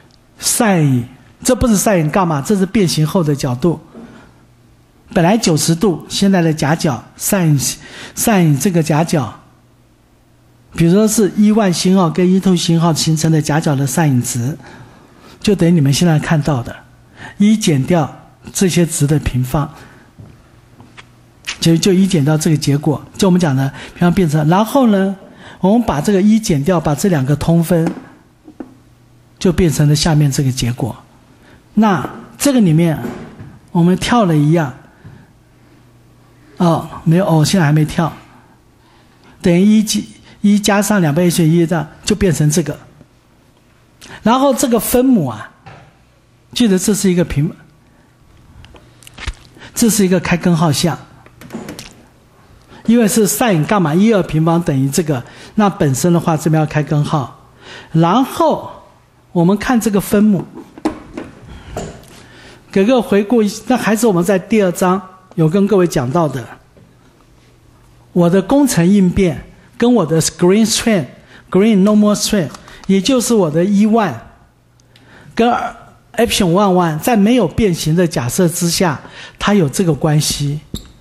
sin， 这不是 sin 伽马，这是变形后的角度。本来90度，现在的夹角 sin 这个夹角，比如说是1星号跟1星号形成的夹角的 sin 值，就等于你们现在看到的1减掉这些值的平方，就1减掉这个结果，就我们讲的平方变成，然后呢我们把这个1减掉，把这两个通分，就变成了下面这个结果。那这个里面我们跳了一样，没有现在还没跳，等于1加上2倍1这样就变成这个。然后这个分母啊，记得这是一个这是一个开根号项，因为是 sin 伽马12平方等于这个，那本身的话这边要开根号。然后我们看这个分母，给个回顾，那还是我们在第2章有跟各位讲到的，我的工程应变跟我的 green normal strain， 也就是我的1跟 epsilon 1在没有变形的假设之下，它有这个关系。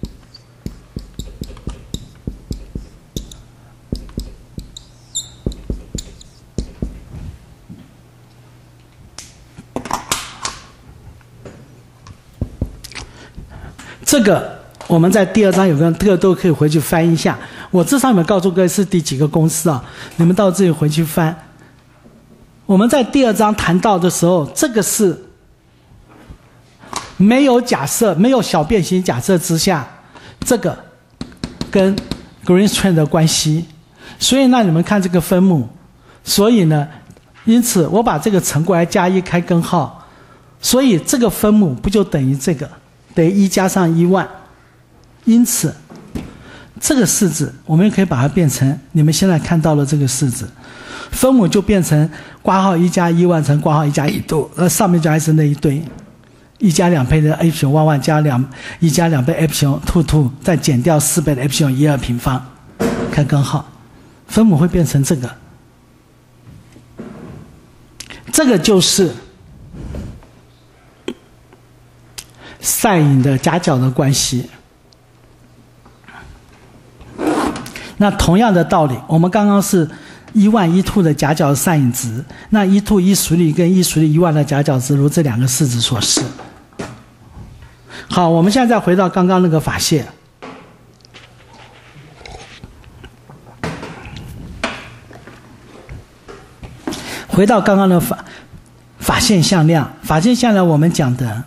这个我们在第2章有个这个都可以回去翻一下，我这上面告诉各位是第几个公式啊，你们到这里回去翻。我们在第2章谈到的时候，这个是没有假设，没有小变形假设之下，这个跟 green strain 的关系。所以那你们看这个分母，所以呢，因此我把这个乘过来加1开根号，所以这个分母不就等于这个，等于1加上1，因此这个式子我们也可以把它变成你们现在看到的这个式子，分母就变成括号1加1乘括号1加1度，上面就还是那一堆1加2倍的 epsilon 1加1加2倍 epsilon 2再减掉4倍的 epsilon 12平方，开根号，分母会变成这个，这个就是sin的夹角的关系。那同样的道理，我们刚刚是1 的夹角的 sin 值，那1属率跟1属率1的夹角值如这两个式子所示。好，我们现在再回到刚刚那个法线，回到刚刚的法线向量，法线向量我们讲的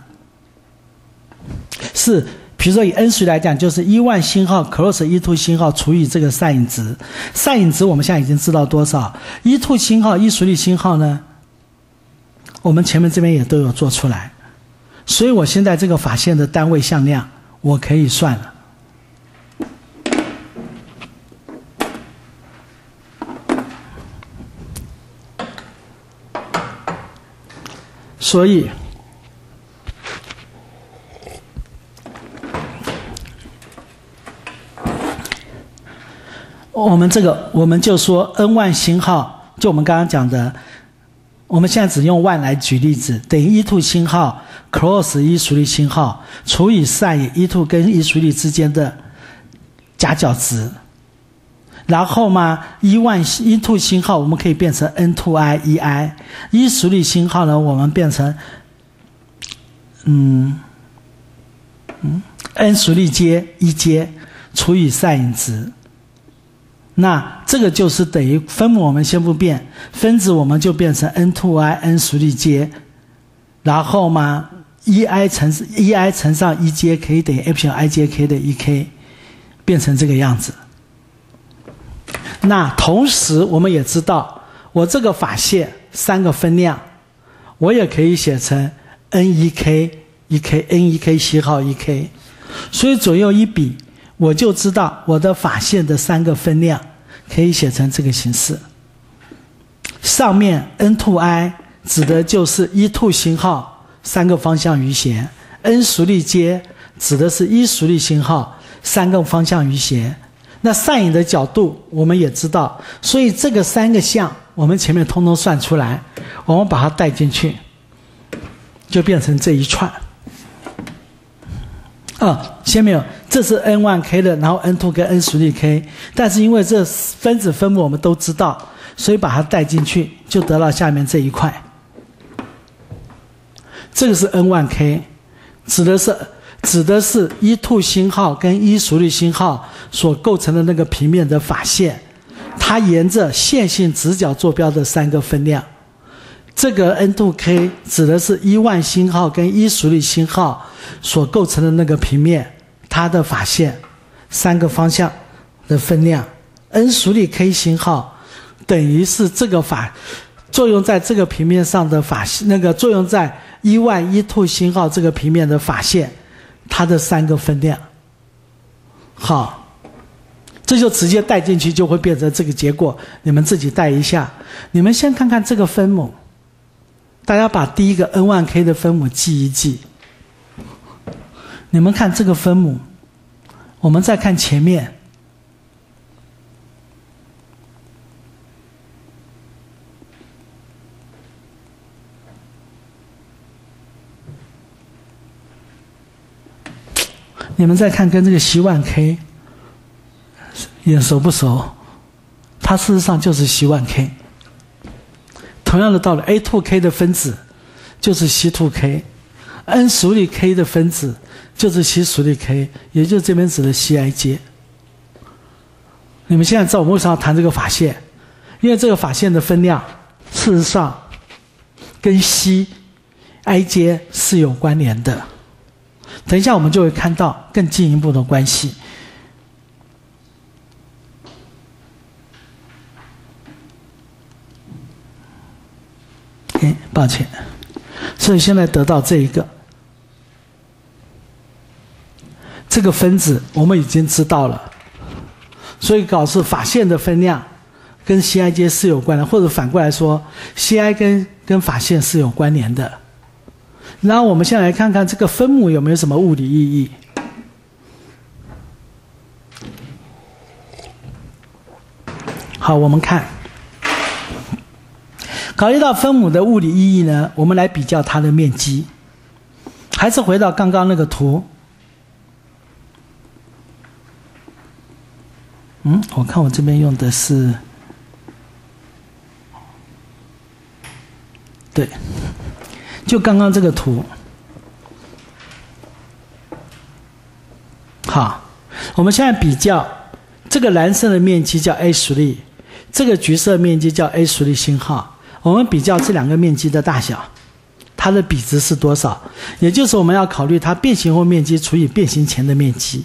是，比如说以 n 属来讲，就是1星号 cross 星号除以这个 sin 值。sin 值我们现在已经知道多少？1星号1属率星号呢，我们前面这边也都有做出来。所以我现在这个法线的单位向量我可以算了。 所以我们就说 n1 星号，就我们刚刚讲的，我们现在只用1来举例子，等于 E2 星号 cross E 属率星号除以 sin E2 跟 E 属率之间的夹角值。然后嘛 E2 星号我们可以变成 N2i EI， E 属率星号呢我们变成N 属率阶 E 阶除以 sin 值。那这个就是等于分母我们先不变，分子我们就变成 N2i N 属率阶，然后嘛 EI 乘上 E 阶可以等于 Epsilon I 阶 k 的 EK， 变成这个样子。那同时我们也知道，我这个法线3个分量，我也可以写成 N1K N1K 星号 1K， 所以左右一比，我就知道我的法线的3个分量可以写成这个形式。上面 N2i 指的就是 E2 星号3个方向余弦， N 属率阶指的是 E 属率星号3个方向余弦。那sin的角度我们也知道，所以这个3个项我们前面通通算出来，我们把它带进去，就变成这一串。先没有，这是 N1K 的，然后 N2 跟 N 属率 K， 但是因为这分子分母我们都知道，所以把它带进去，就得到下面这一块。这个是 N1K， 指的是 E2 星号跟 E 属率星号所构成的那个平面的法线，它沿着线性直角坐标的3个分量。这个 N2K 指的是 E1 星号跟 E 属率星号所构成的那个平面，它的法线3个方向的分量。N 属率 K 星号等于是这个作用在这个平面上的作用在 E1 E2 星号这个平面的法线，它的3个分量。好，这就直接带进去，就会变成这个结果，你们自己带一下。你们先看看这个分母，大家把第一个 N1K 的分母记一记。你们看这个分母，我们再看前面，你们再看跟这个希万 K 眼熟不熟？它事实上就是希万 K。同样的道理 ，A2K 的分子就是 C2K，N 属率 K 的分子就是 C 属率 K， 也就是这边指的 Ci 阶。你们现在知道我们为什么要谈这个法线？因为这个法线的分量事实上跟 Ci 阶是有关联的。等一下我们就会看到更进一步的关系。抱歉，所以现在得到这一个，这个分子我们已经知道了，所以表示法线的分量跟 Ci 阶是有关的，或者反过来说 Ci 跟法线是有关联的。然后我们现在来看看这个分母有没有什么物理意义。好，我们看，考虑到分母的物理意义呢，我们来比较它的面积。还是回到刚刚那个图。我看我这边用的是，对，就刚刚这个图。好，我们现在比较这个蓝色的面积叫 A 属率，这个橘色面积叫 A 属率星号。我们比较这两个面积的大小，它的比值是多少？也就是我们要考虑它变形后面积除以变形前的面积。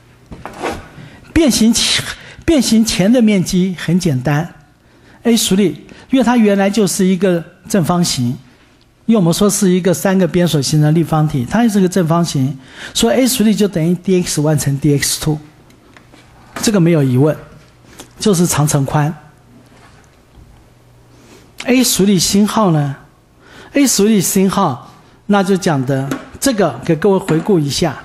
变形前的面积很简单 ，A 属率，因为它原来就是一个正方形，因为我们说是一个3个边所形成的立方体，它也是个正方形，所以 A 属率就等于 dx1 乘 dx2， 这个没有疑问，就是长乘宽。A 属率星号呢 A 属力星号，那就讲的这个给各位回顾一下。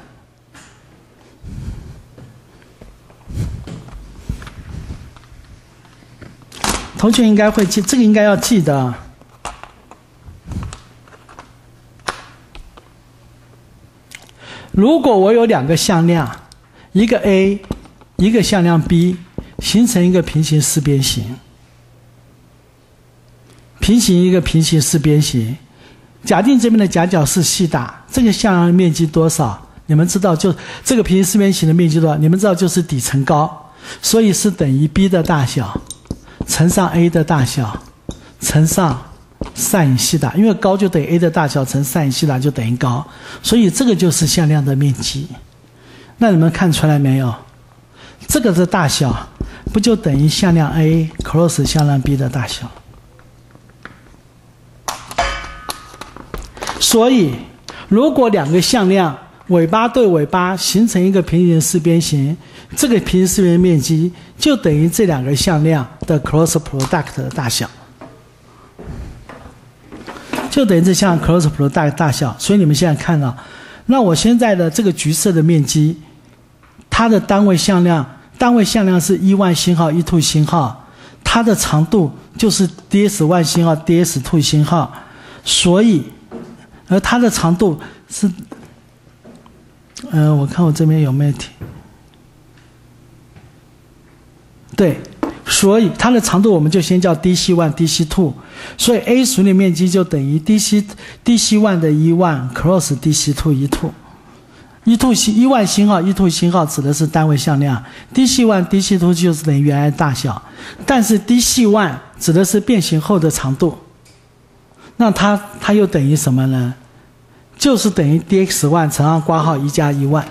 同学应该会记，这个应该要记得。如果我有两个向量，一个 A， 一个向量 B， 形成一个平行四边形。平行一个平行四边形，假定这边的夹角是西打，这个向量的面积多少？你们知道，就这个平行四边形的面积多少？你们知道就是底乘高，所以是等于 B 的大小乘上 A 的大小乘上 sin 西打，因为高就等于 A 的大小乘 sin 西打就等于高，所以这个就是向量的面积。那你们看出来没有？这个的大小不就等于向量 A cross 向量 B 的大小？所以，如果两个向量尾巴对尾巴形成一个平行四边形，这个平行四边面积就等于这两个向量的 cross product 的大小，就等于这项 cross product 大小。所以你们现在看到，那我现在的这个橘色的面积，它的单位向量是1星号1 星号，它的长度就是 ds1 星号 ds2 星号，所以而它的长度是，我看我这边有没有题？对，所以它的长度我们就先叫 dc1 dc2， 所以 A 属力面积就等于 dc1 的1 cross dc2 1 星号1 星号指的是单位向量 ，dc1 dc2 就是等于原来大小，但是 dc1 指的是变形后的长度。那它又等于什么呢？就是等于 dx1 乘上括号1加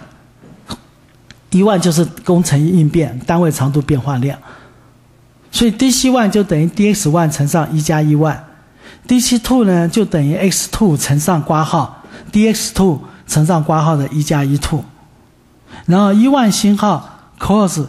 1万就是工程应变单位长度变化量，所以 dc1 就等于 dx1 乘上1加1万 ，dc2 呢就等于 x2 乘上括号 dx2 乘上括号的1加1 然后1星号 cos，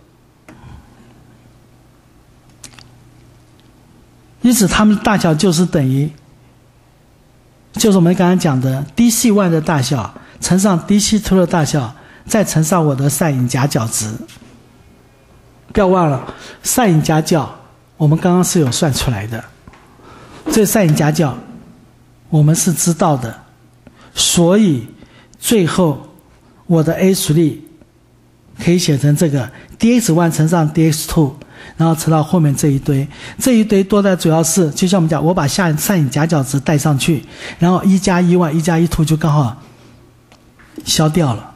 因此它们大小就是等于。就是我们刚刚讲的 dc1 的大小乘上 dc2 的大小，再乘上我的 sin 夹角值。不要忘了 sin 夹角我们刚刚是有算出来的，这 sin 夹角我们是知道的，所以最后我的 A 属力可以写成这个 dx1 乘上 dx2，然后乘到后面这一堆多的主要是，就像我们讲，我把sin夹角值带上去，然后1加1万1加1 就刚好消掉了，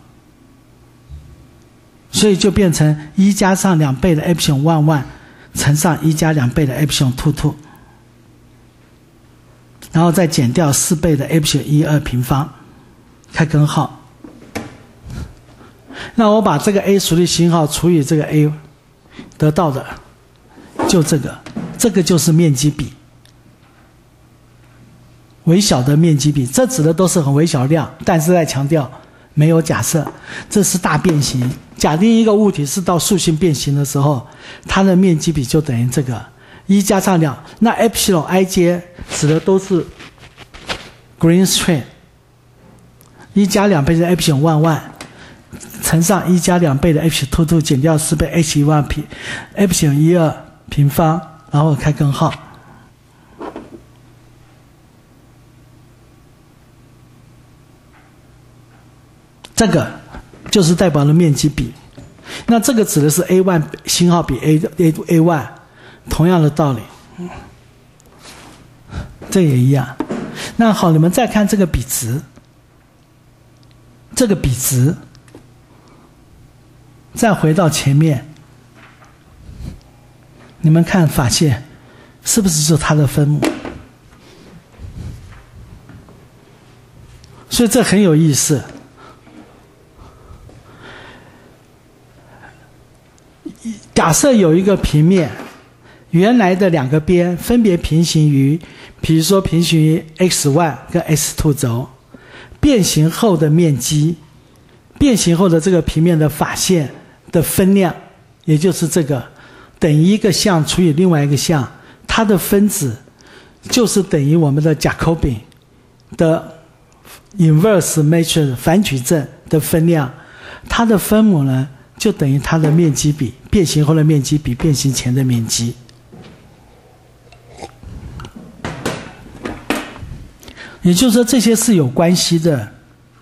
所以就变成1加上2倍的 epsilon 1乘上1加2倍的 epsilon 2，然后再减掉4倍的 epsilon 12平方，开根号。那我把这个 A 属力星号除以这个 A 得到的就这个就是面积比，微小的面积比，这指的都是很微小量，但是在强调没有假设，这是大变形。假定一个物体是到属性变形的时候，它的面积比就等于这个1加上2，那 epsilon ij 指的都是 Green strain， 1加2倍的 epsilon 1乘上1加2倍的 epsilon 2减掉4倍 h1 epsilon 12平方，然后开根号。这个就是代表了面积比，那这个指的是 A1 星号比 A1， 同样的道理，这也一样。那好，你们再看这个比值，这个比值。再回到前面，你们看法线是不是就是它的分母？所以这很有意思。假设有一个平面，原来的两个边分别平行于，比如说平行于 x1 跟 x2 轴，变形后的面积，变形后的这个平面的法线的分量，也就是这个等于一个项除以另外一个项，它的分子就是等于我们的 Jacobi 的 inverse matrix 反矩阵的分量，它的分母呢就等于它的面积比，变形后的面积比变形前的面积。也就是说，这些是有关系的。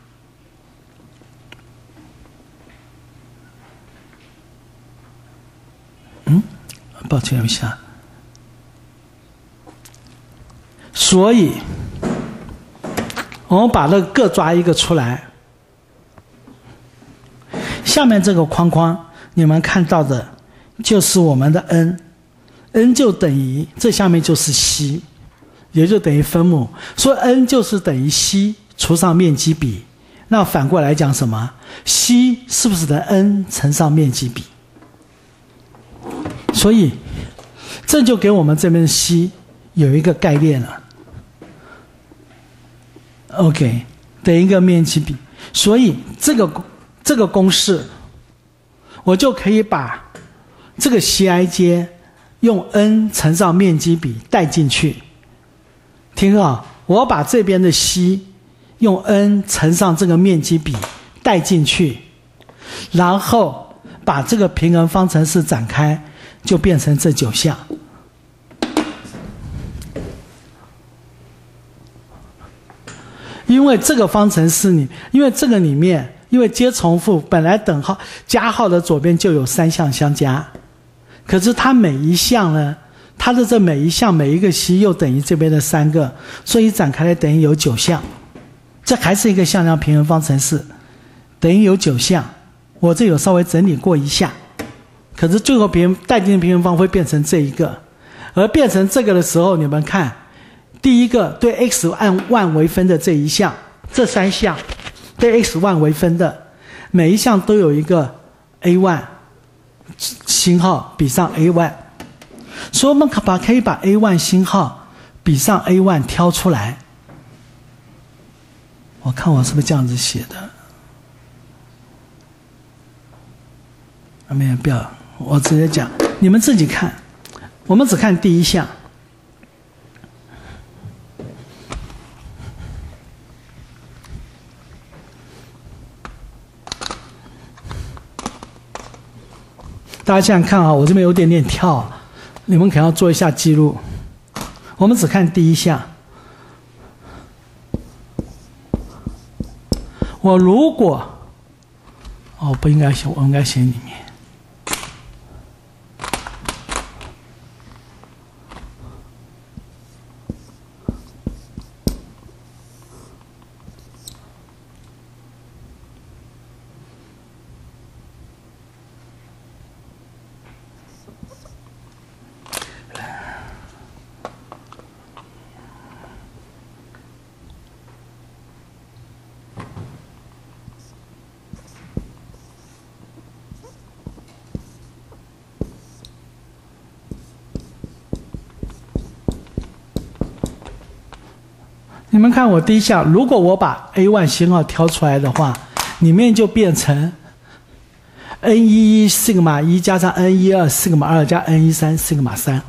抱歉一下。所以，我们把那个各抓一个出来。下面这个框框，你们看到的就是我们的 n 就等于这下面就是 c， 也就等于分母。所以 n 就是等于 c 除上面积比。那反过来讲什么 ？c 是不是等于 n 乘上面积比？所以，这就给我们这边的 c 有一个概念了。OK， 等于一个面积比。所以这个公式，我就可以把这个 Cij 用 n 乘上面积比带进去。听好，我把这边的 c 用 n 乘上这个面积比带进去，然后把这个平衡方程式展开，就变成这9项。因为这个方程式因为这个里面，因为接重复本来等号加号的左边就有3项相加，可是它每一项呢，它的这每一项每一个 c 又等于这边的3个，所以展开来等于有9项。这还是一个向量平衡方程式，等于有9项。我这有稍微整理过一下，可是最后带进平衡方会变成这一个，而变成这个的时候，你们看。第一个对 x 按1为分的这一项，这3项对 x 1为分的，每一项都有一个 a1 星号比上 a1， 所以我们可以把 a1 星号比上 a1 挑出来。我看我是不是这样子写的？没有必要，我直接讲，你们自己看。我们只看第一项。大家想想看啊，我这边有点跳，你们可能要做一下记录。我们只看第一项。我如果，不应该写，我应该写里面。你们看我第一项，如果我把 A1 星号挑出来的话，里面就变成 N11 sigma 1加上 N12 sigma 2加 N13 sigma 3。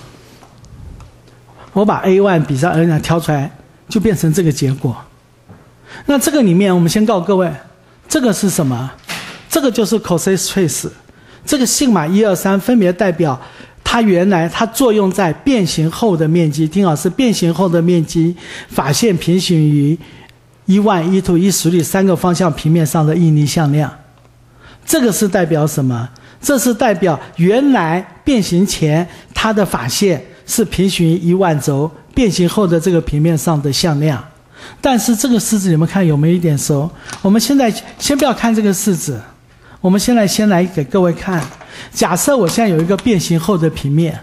我把 A1 比上 N2 挑出来，就变成这个结果。那这个里面，我们先告诉各位，这个是什么？这个就是 cosine trace。这个 sigma 1、2、3分别代表它原来它作用在变形后的面积，听好，是变形后的面积，法线平行于1、1、2、1里3个方向平面上的应力向量。这个是代表什么？这是代表原来变形前它的法线是平行于10000轴，变形后的这个平面上的向量。但是这个式子你们看有没有一点熟？我们现在先不要看这个式子，我们先来给各位看。假设我现在有一个变形后的平面，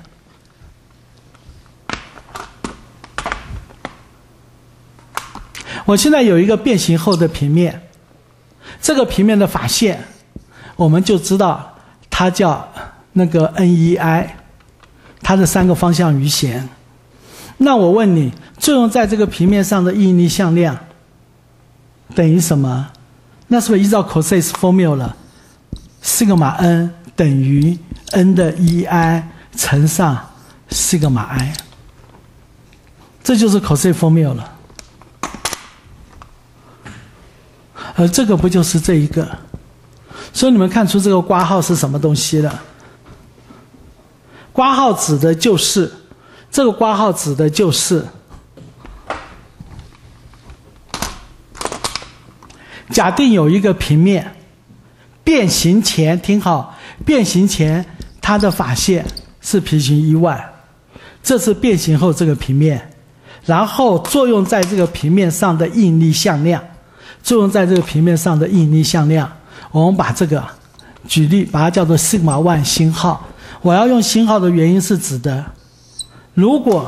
我现在有一个变形后的平面，这个平面的法线，我们就知道它叫那个 N1I， 它的3个方向余弦。那我问你，作用在这个平面上的应力向量等于什么？那是不是依照 cosine formula sigma n 等于 n 的 1i 乘上 sigma i？ 这就是 cosine formula 了。而这个不就是这一个？所以你们看出这个括号是什么东西了？括号指的就是这个括号指的就是假定有一个平面变形前，听好，变形前它的法线是平行100，这是变形后这个平面，然后作用在这个平面上的应力向量，作用在这个平面上的应力向量，我们把这个举例把它叫做 sigma 1星号。我要用星号的原因是指的，如果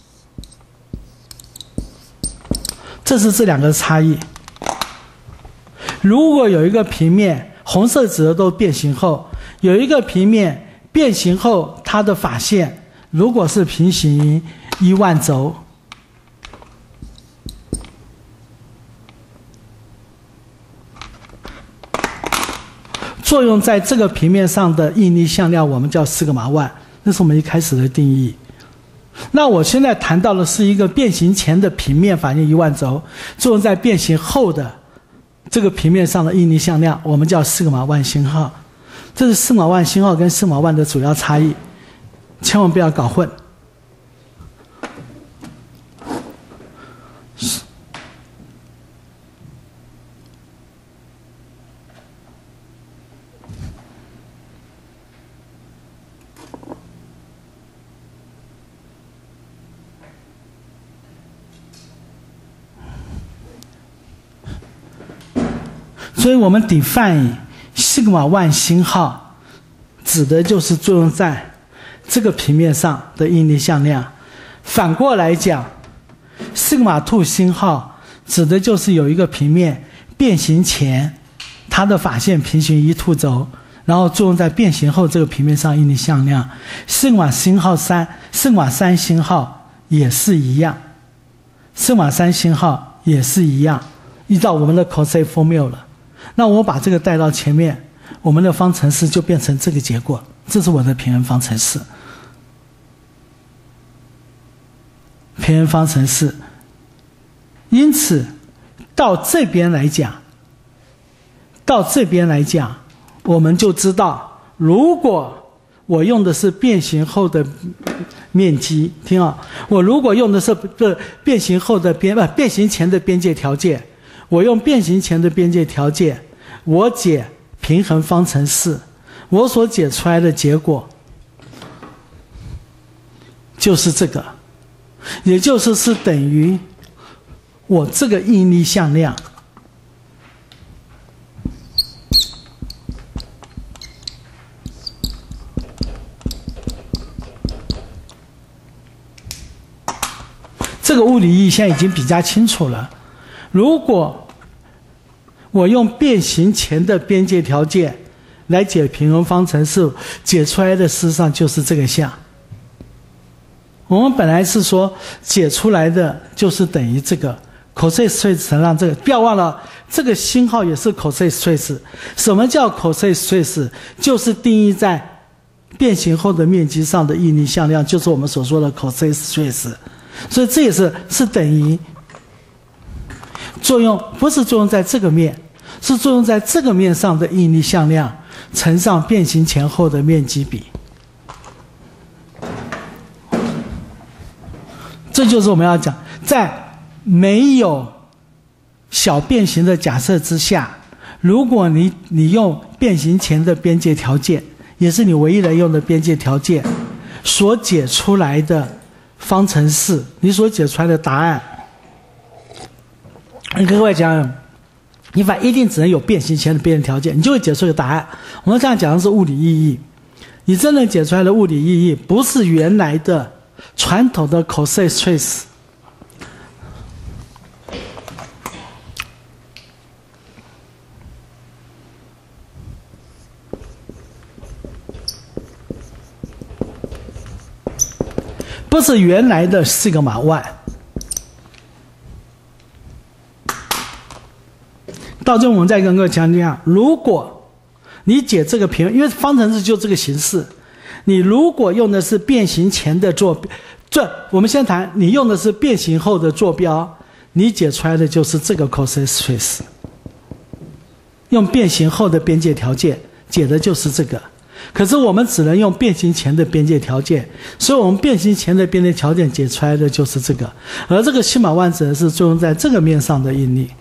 这是这两个差异，如果有一个平面红色指的都变形后，有一个平面变形后它的法线如果是平行10000轴，作用在这个平面上的应力向量我们叫sigma 1，那是我们一开始的定义。那我现在谈到的是一个变形前的平面法线10000轴，作用在变形后的这个平面上的应力向量我们叫sigma 1星号。这是sigma 1星号跟sigma 1的主要差异，千万不要搞混。所以我们 define sigma 1星号指的就是作用在这个平面上的应力向量。反过来讲 sigma 2星号指的就是有一个平面变形前它的法线平行1 轴，然后作用在变形后这个平面上应力向量。sigma 3星号也是一样，sigma 3星号也是一样，依照我们的 cosine formula。那我把这个带到前面，我们的方程式就变成这个结果，这是我的平衡方程式。平衡方程式，因此到这边来讲，我们就知道，如果我用的是变形后的面积，听好，我如果用的是变形后的变形前的边界条件，我用变形前的边界条件，我解平衡方程式，我所解出来的结果就是这个，也就是等于我这个应力向量这个物理意义现在已经比较清楚了。如果我用变形前的边界条件来解平衡方程式，解出来的事实上就是这个项。我们本来是说解出来的就是等于这个 cosine trace 乘上这个，不要忘了这个星号也是 cosine trace。什么叫 cosine trace？ 就是定义在变形后的面积上的应力向量，就是我们所说的 cosine trace。所以这也是等于作用，不是作用在这个面，是作用在这个面上的应力向量乘上变形前后的面积比。这就是我们要讲，在没有小变形的假设之下，如果你用变形前的边界条件，也是你唯一能用的边界条件所解出来的方程式，你所解出来的答案，你跟各位讲，你反一定只能有变形前的边界条件，你就会解出一个答案。我们这样讲的是物理意义，你真正解出来的物理意义不是原来的传统的 cosine trace。不是原来的sigma 1。到这我们再跟各位强调，如果你解这个平，因为方程式就这个形式，你如果用的是变形前的做我们先谈，你用的是变形后的坐标，你解出来的就是这个 cosine trace。用变形后的边界条件解的就是这个。可是我们只能用变形前的边界条件，所以我们变形前的边界条件解出来的就是这个，而这个西马湾指的是作用在这个面上的应力，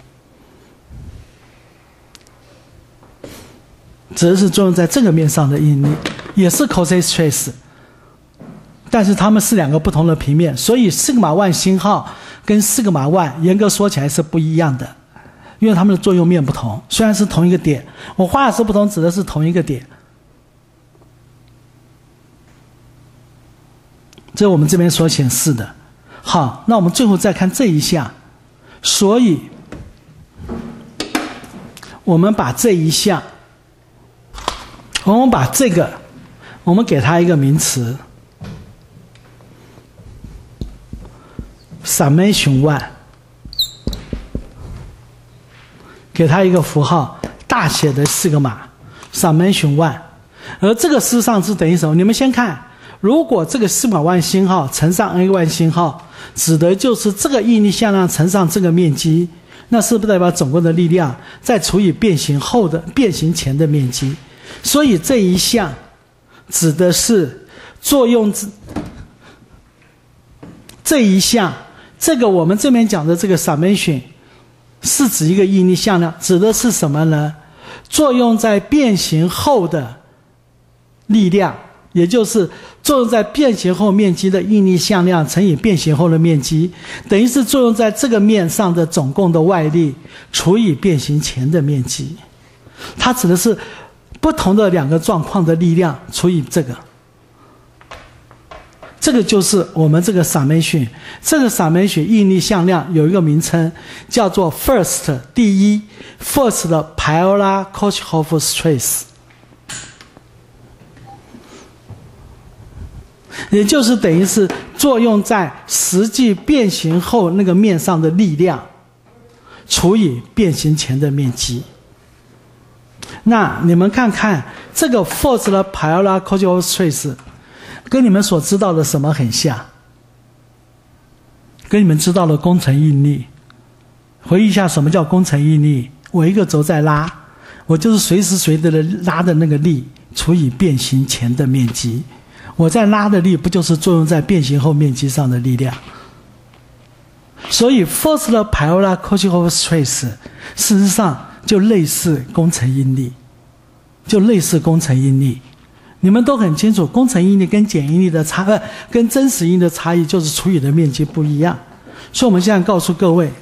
指的是作用在这个面上的应力，也是 cosine trace， 但是它们是两个不同的平面，所以西格玛1星号跟西格玛1严格说起来是不一样的，因为它们的作用面不同，虽然是同一个点，我画的是不同，指的是同一个点。这是我们这边所显示的。好，那我们最后再看这一项，所以我们把这一项，我们把这个，我们给它一个名词 summation 1， 给它一个符号大写的西格玛 summation 1， 而这个事实上是等于什么？你们先看，如果这个西格玛1星号乘上 n1 星号，指的就是这个应力向量乘上这个面积，那是不是代表总共的力量再除以变形后的变形前的面积？所以这一项指的是作用这一项，这个我们这边讲的这个 summation 是指一个应力向量，指的是什么呢？作用在变形后的力量，也就是作用在变形后面积的应力向量乘以变形后的面积，等于是作用在这个面上的总共的外力除以变形前的面积。它指的是不同的两个状况的力量除以这个。这个就是我们这个 summation， 这个 summation 应力向量有一个名称叫做 first 第一 first 的 Piola-Kirchhoff trace， 也就是等于是作用在实际变形后那个面上的力量除以变形前的面积。那你们看看这个 first 的 Piola-Kirchhoff trace跟你们所知道的什么很像？跟你们知道的工程应力。回忆一下什么叫工程应力？我一个轴在拉，我就是随时随地的拉的那个力除以变形前的面积。我在拉的力不就是作用在变形后面积上的力量？所以 force 的 Piola-Kirchhoff trace 事实上就类似工程应力，就类似工程应力。你们都很清楚，工程应力跟简应力的跟真实应力的差异就是除以的面积不一样。所以我们现在告诉各位，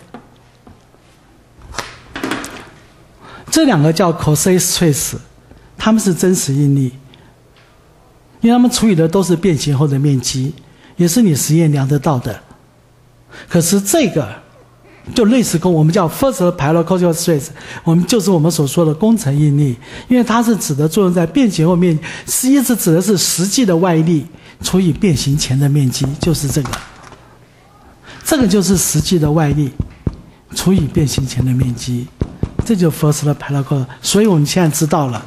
这两个叫 cosine trace， 它们是真实应力，因为它们除以的都是变形后的面积，也是你实验量得到的。可是这个就类似我们叫 first Piola-Kirchhoff trace， 我们就是我们所说的工程应力，因为它是指的作用在变形后面，一直指的是实际的外力除以变形前的面积，就是这个。这个就是实际的外力除以变形前的面积，这就 first Piola-Kirchhoff。所以我们现在知道了，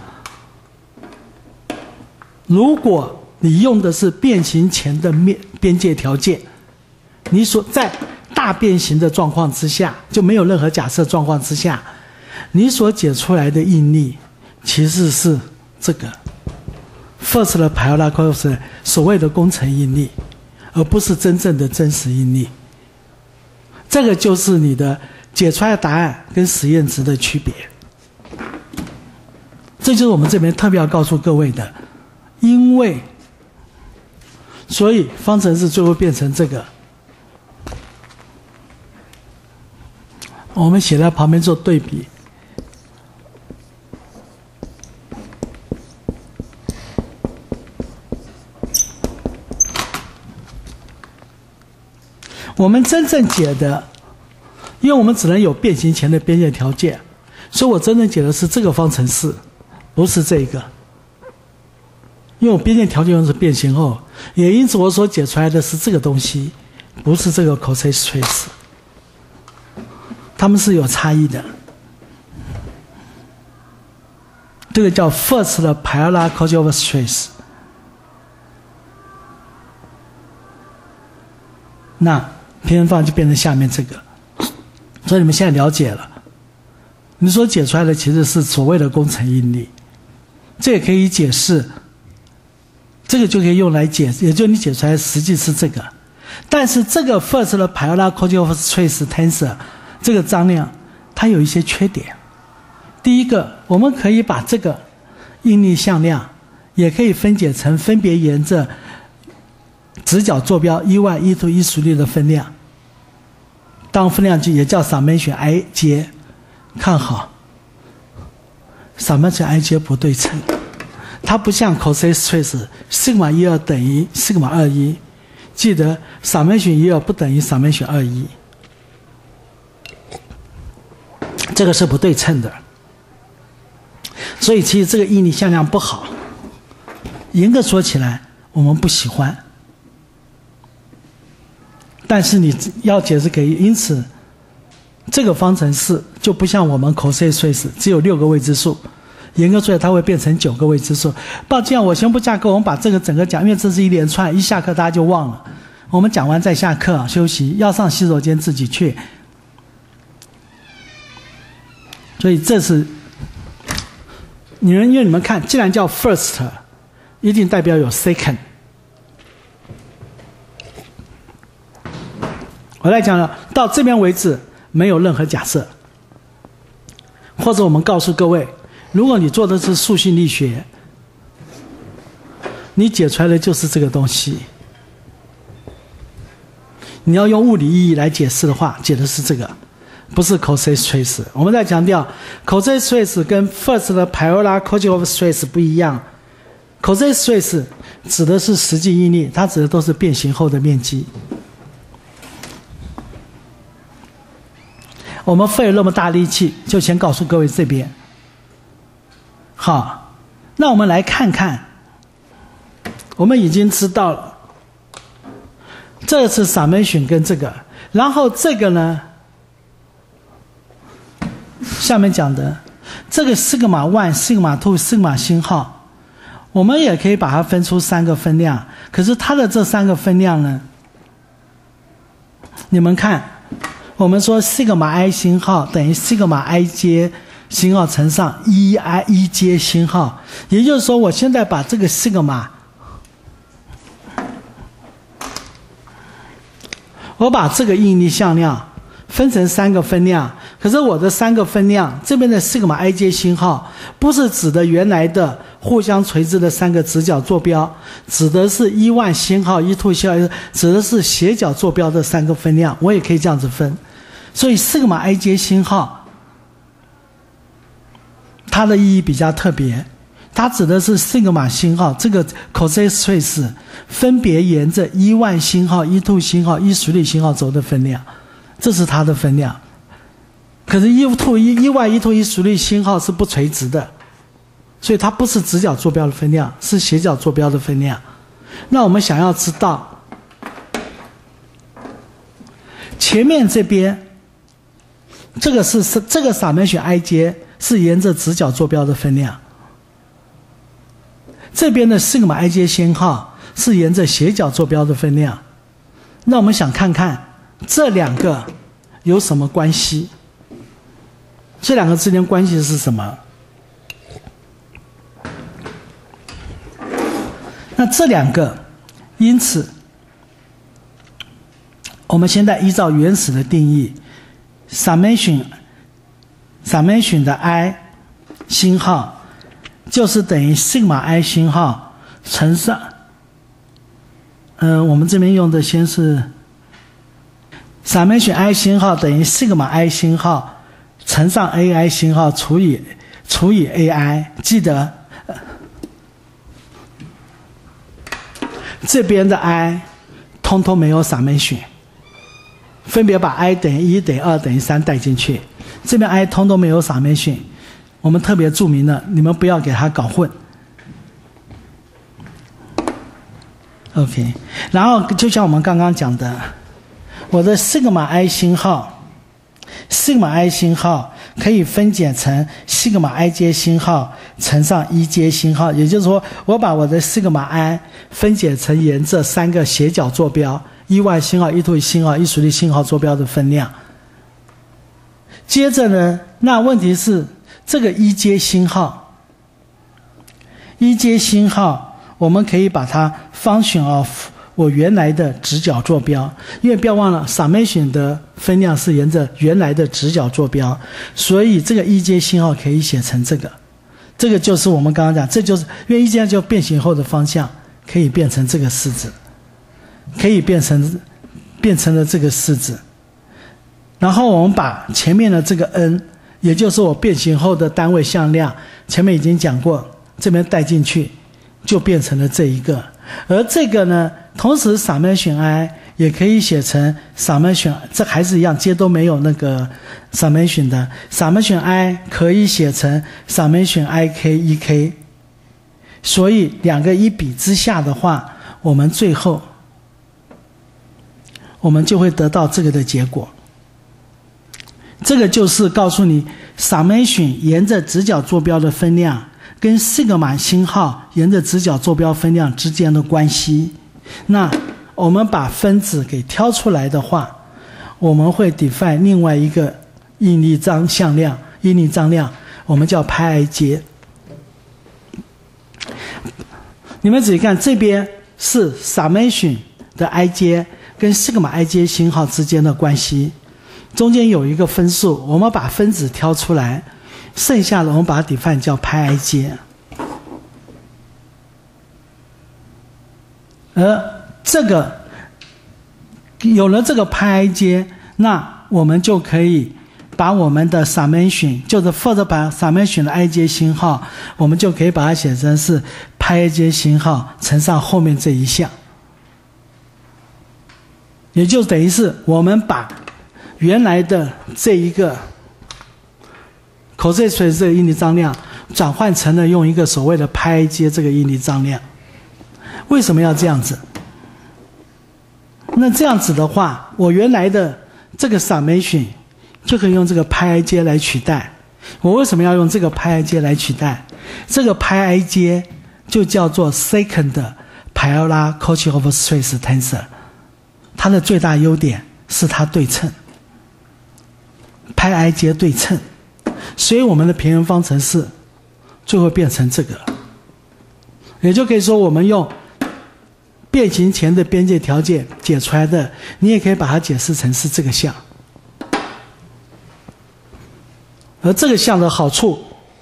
如果你用的是变形前的边界条件，你所在大变形的状况之下，就没有任何假设状况之下，你所解出来的应力其实是这个 first 的 Piola-Kirchhoff 所谓的工程应力，而不是真正的真实应力。这个就是你的解出来的答案跟实验值的区别。这就是我们这边特别要告诉各位的，因为所以方程式最后变成这个。我们写在旁边做对比。我们真正解的，因为我们只能有变形前的边界条件，所以我真正解的是这个方程式，不是这个。因为我边界条件用的是变形后，也因此我所解出来的是这个东西，不是这个 cosine trace。它们是有差异的，这个叫 first 的 Piola-Kirchhoff trace。 那平衡方就变成下面这个。所以你们现在了解了，你所解出来的其实是所谓的工程应力，这也可以解释，这个就可以用来解，也就你解出来实际是这个。但是这个 first 的 Piola Cauchy of Trace Tensor 这个张量它有一些缺点。第一个，我们可以把这个应力向量也可以分解成分别沿着直角坐标 E1 E2 E属率的分量，当分量计也叫 summation I 阶。看好 summation I 阶不对称，它不像 Cauchy Trace sigma 12等于 sigma 21，记得 summation 12不等于 summation 21，这个是不对称的。所以其实这个应力向量不好，严格说起来我们不喜欢，但是你要解释给，因此这个方程式就不像我们 Cauchy Trace 只有6个未知数，严格说来它会变成9个未知数。抱歉，我先不下课，我们把这个整个讲，因为这是一连串，一下课大家就忘了，我们讲完再下课休息，要上洗手间自己去。所以这是因为你们看，既然叫 first， 一定代表有 second。我来讲了，到这边为止没有任何假设，或者我们告诉各位，如果你做的是数性力学，你解出来的就是这个东西。你要用物理意义来解释的话，解的是这个，不是 Cauchy Trace。我们再强调 ，Cauchy Trace 跟 first 的 Piola Cauchy of Trace 不一样。Cauchy Trace 指的是实际应力，它指的都是变形后的面积。我们费了那么大力气，就先告诉各位这边。好，那我们来看看，我们已经知道了，这是 summation 跟这个，然后这个呢，下面讲的这个 sigma 1 sigma 2 sigma 星号，我们也可以把它分出3个分量，可是它的这3个分量呢，你们看，我们说 sigma I 星号等于 sigma I 阶星号乘上 1 阶星号，也就是说我现在把这个 sigma 我把这个应力向量分成3个分量，可是我的3个分量这边的 sigma I 阶星号不是指的原来的互相垂直的3个直角坐标，指的是1星号 E2 星号，指的是斜角坐标的3个分量，我也可以这样子分。所以 sigma I 阶星号它的意义比较特别，它指的是 sigma 星号这个 Cauchy Trace 分别沿着1星号 E2 星号 E 属率星号轴的分量，这是它的分量。可是 1 E2 E 属率星号是不垂直的，所以它不是直角坐标的分量，是斜角坐标的分量。那我们想要知道前面这边这个 summation I 阶是沿着直角坐标的分量，这边的 sigma I 阶星号是沿着斜角坐标的分量。那我们想看看这2个有什么关系，这2个之间关系是什么？那这2个，因此我们现在依照原始的定义 summation 的 I 星号就是等于 sigma I 星号乘上我们这边用的先是 summation I 星号等于 sigma I 星号乘上 AI 星号除以 AI， 记得这边的 I 通通没有 summation， 分别把 I 等于1等于2等于3带进去，这边 I 通通没有 summation， 我们特别注明了，你们不要给它搞混。OK， 然后就像我们刚刚讲的，我的 sigma I 星号可以分解成 sigma I 阶星号乘上1阶星号，也就是说我把我的 sigma I 分解成沿着3个斜角坐标 ，1Y 星号、1To 星号、1属力星号坐标的分量。接着呢，那问题是这个1阶星号，1阶星号，我们可以把它 function of 我原来的直角坐标，因为不要忘了 summation 的分量是沿着原来的直角坐标，所以这个1阶星号可以写成这个。这个就是我们刚刚讲，这就是因为1阶就变形后的方向可以变成这个式子，可以变成了这个式子。然后我们把前面的这个 n， 也就是我变形后的单位向量，前面已经讲过，这边带进去，就变成了这一个。而这个呢，同时 summation i 也可以写成 summation， 这还是一样，阶都没有那个 summation 的 summation i 可以写成 summation ik 1k， 所以两个一比之下的话，我们最后我们就会得到这个的结果。这个就是告诉你 summation 沿着直角坐标的分量跟 sigma 星号沿着直角坐标分量之间的关系。那我们把分子给挑出来的话，我们会 define 另外一个应力张量，我们叫派 i 阶。你们仔细看，这边是 summation 的 i 阶跟 sigma i 阶星号之间的关系，中间有一个分数，我们把分子挑出来，剩下的我们把它 define 叫派 i 阶。而这个有了这个派 i 阶，那我们就可以把我们的 summation， 就是 further 把 summation 的 i 阶星号，我们就可以把它写成是派 i 阶星号乘上后面这一项，也就等于是我们把原来的这一个 cosec 这个应力张量转换成了用一个所谓的派 i 阶这个应力张量。为什么要这样子？那这样子的话，我原来的这个 summation 就可以用这个派 i 阶来取代。我为什么要用这个派 i 阶来取代？这个派 i 阶就叫做 second parallel Cauchy over Stress tensor， 它的最大优点是它对称，派 i 阶对称，所以我们的平衡方程式最后变成这个，也就可以说我们用变形前的边界条件解出来的，你也可以把它解释成是这个项。而这个项的好处，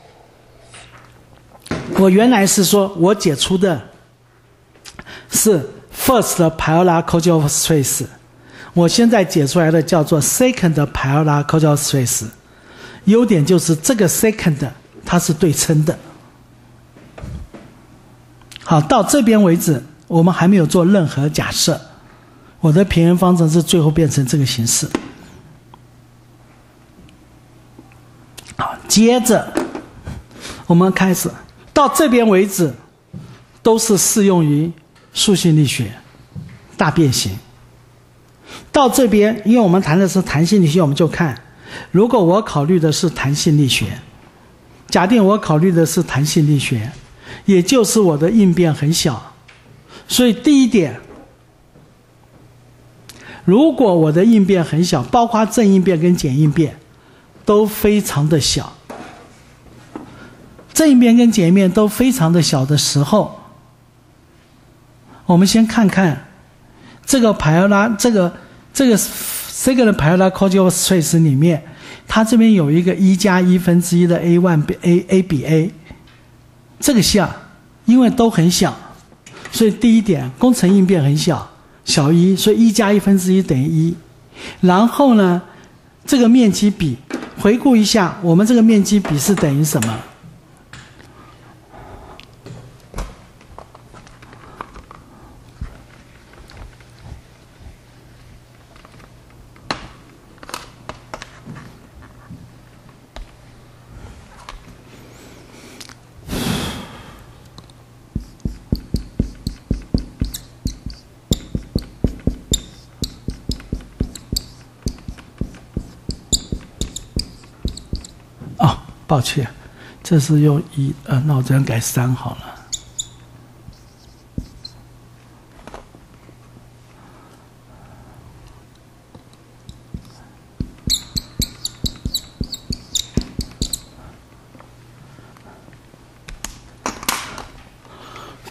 我原来是说我解出的是 first parallel Cauchy over Stress， 我现在解出来的叫做 second parallel Cauchy over Stress。 优点就是这个 second 它是对称的。好，到这边为止我们还没有做任何假设，我的平衡方程式最后变成这个形式。好，接着我们开始到这边为止都是适用于数性力学大变形。到这边因为我们谈的是弹性力学，我们就看如果我考虑的是弹性力学，假定我考虑的是弹性力学，也就是我的应变很小，所以第一点，如果我的应变很小，包括正应变跟减应变都非常的小，正应变跟减应变都非常的小的时候，我们先看看这个parallel这个 second parallel Cauchy over Stress 里面，它这边有一个1+1/1的 A1 A 比 A， 这个项因为都很小，所以第一点工程应变很小，小1，所以1+1/1等于1。然后呢，这个面积比，回顾一下我们这个面积比是等于什么？抱歉，这是用1，那我这样改3好了。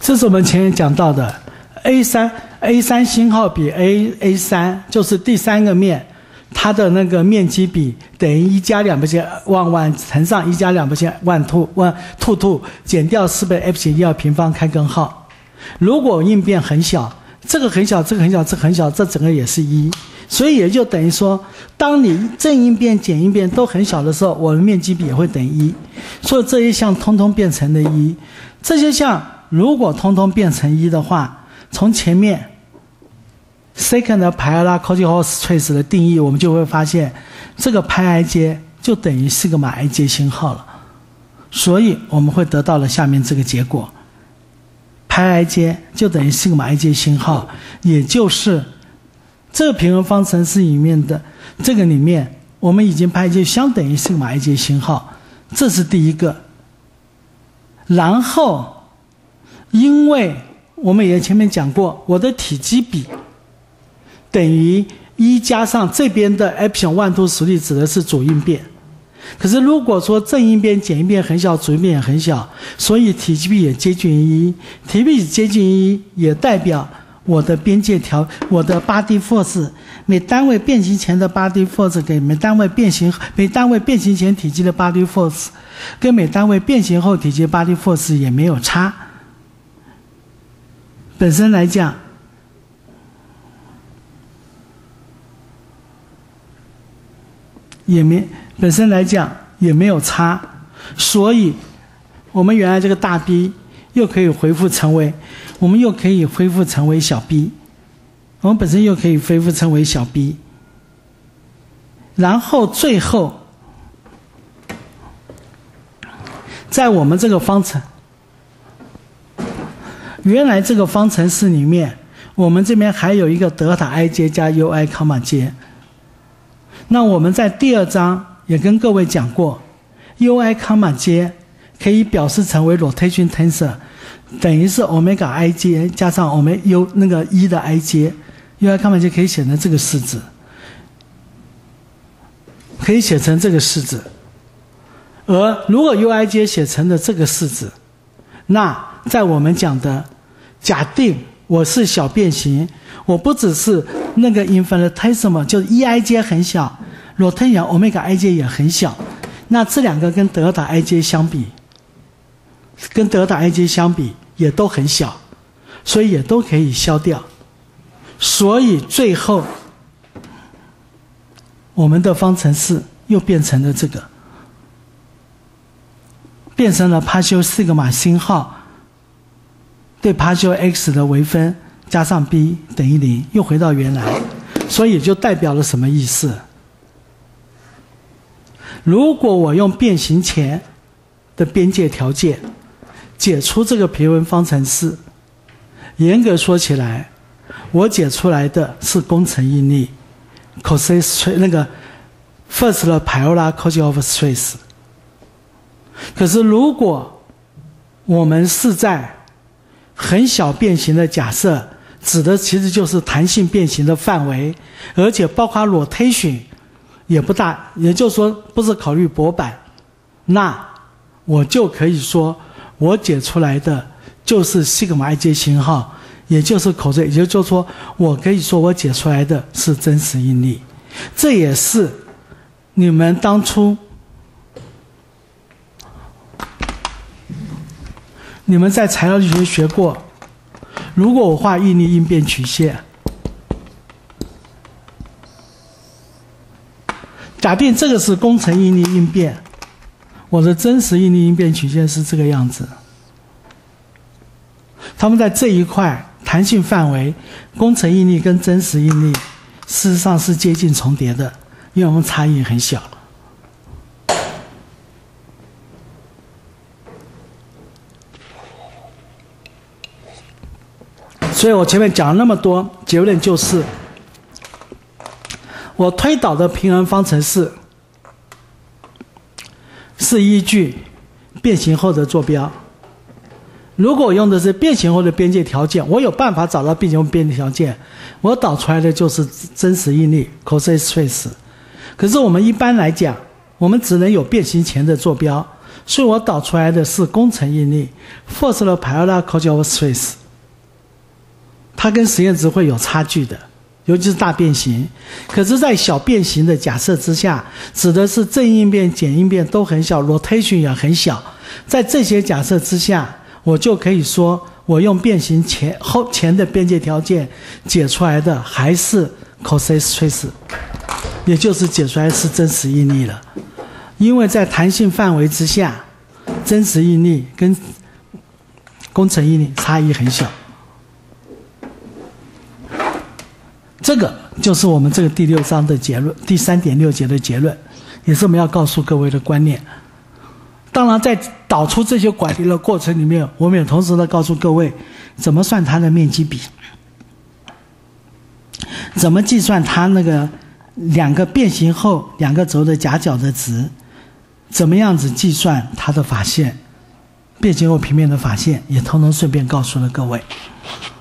这是我们前面讲到的 A3 星号比 A3 就是第三个面，它的那个面积比等于1加2倍万万乘上1加2倍万兔减掉4倍 F 减1平方开根号。如果应变很小，这个很小，这个很小，这个很小，这整个也是1，所以也就等于说，当你正应变、减应变都很小的时候，我的面积比也会等于1。所以这一项通通变成了1。这些项如果通通变成1的话，从前面 second Paola-Kolmogorov trace 的定义，我们就会发现，这个派 ij 就等于西格玛 ij 星号了。所以我们会得到了下面这个结果，派 ij 就等于西格玛 ij 星号，也就是这个平衡方程式里面的这个里面，我们已经派 ij 相等于西格玛 ij 星号，这是第一个。然后，因为我们也前面讲过，我的体积比等于1加上这边的 epsilon 2实力指的是主应变。可是如果说正应变、减应变很小，主应变也很小，所以体积比也接近于1。体积比接近于1，也代表我的边界我的 body force 每单位变形前的 body force 给每单位变形前体积的 body force 跟每单位变形后体积的 body force 也没有差。本身来讲，本身来讲也没有差，所以我们原来这个大 B 又可以恢复成为小 B， 我们本身又可以恢复成为小 B， 然后最后在我们这个方程，原来这个方程式里面，我们这边还有一个德塔 ij 加 ui, j。那我们在第2章也跟各位讲过 ，ui, j 可以表示成为 rotation tensor， 等于是 omega ij 加上那个1的 ij，ui, j 可以写成这个式子，而如果 uij 写成了这个式子，那在我们讲的假定我是小变形，我不只是那个 infinitesimal， 就是 eij 很小 ，rotation omega ij 也很小，那这两个跟德尔塔 ij 相比也都很小，所以也都可以消掉。所以最后我们的方程式又变成了这个，变成了 partial sigma 星号对 partial x 的微分加上 b 等于0，又回到原来。所以也就代表了什么意思？如果我用变形前的边界条件解出这个平衡方程式，严格说起来，我解出来的是工程应力 cosine 那个 first 的 Paola-Kolmogorov trace。可是如果我们是在很小变形的假设，指的其实就是弹性变形的范围，而且包括 rotation 也不大，也就是说不是考虑薄板，那我就可以说我解出来的就是西格玛 ij 星号，也就是口径，也就是说我可以说我解出来的是真实应力。这也是你们当初你们在材料力学学过，如果我画应力应变曲线，假定这个是工程应力应变，我的真实应力应变曲线是这个样子。它们在这一块弹性范围，工程应力跟真实应力事实上是接近重叠的，因为我们差异很小。所以我前面讲了那么多，结论就是我推导的平衡方程式是依据变形后的坐标。如果我用的是变形后的边界条件，我有办法找到变形后边界条件，我导出来的就是真实应力 cosine trace。可是我们一般来讲，我们只能有变形前的坐标， 所以我导出来的是工程应力 force the parallel culture of stress， 它跟实验值会有差距的，尤其是大变形。可是在小变形的假设之下，指的是正应变、减应变都很小， rotation 也很小。在这些假设之下，我就可以说我用变形前的边界条件解出来的还是 Course stress， 也就是解出来是真实应力了。因为在弹性范围之下，真实应力跟工程应力差异很小。这个就是我们这个第6章的结论，第 3.6 节的结论，也是我们要告诉各位的观念。当然在导出这些管理的过程里面，我们也同时的告诉各位怎么算它的面积比，怎么计算它那个两个变形后两个轴的夹角的值，怎么样子计算它的法线，变形后平面的法线，也通通顺便告诉了各位。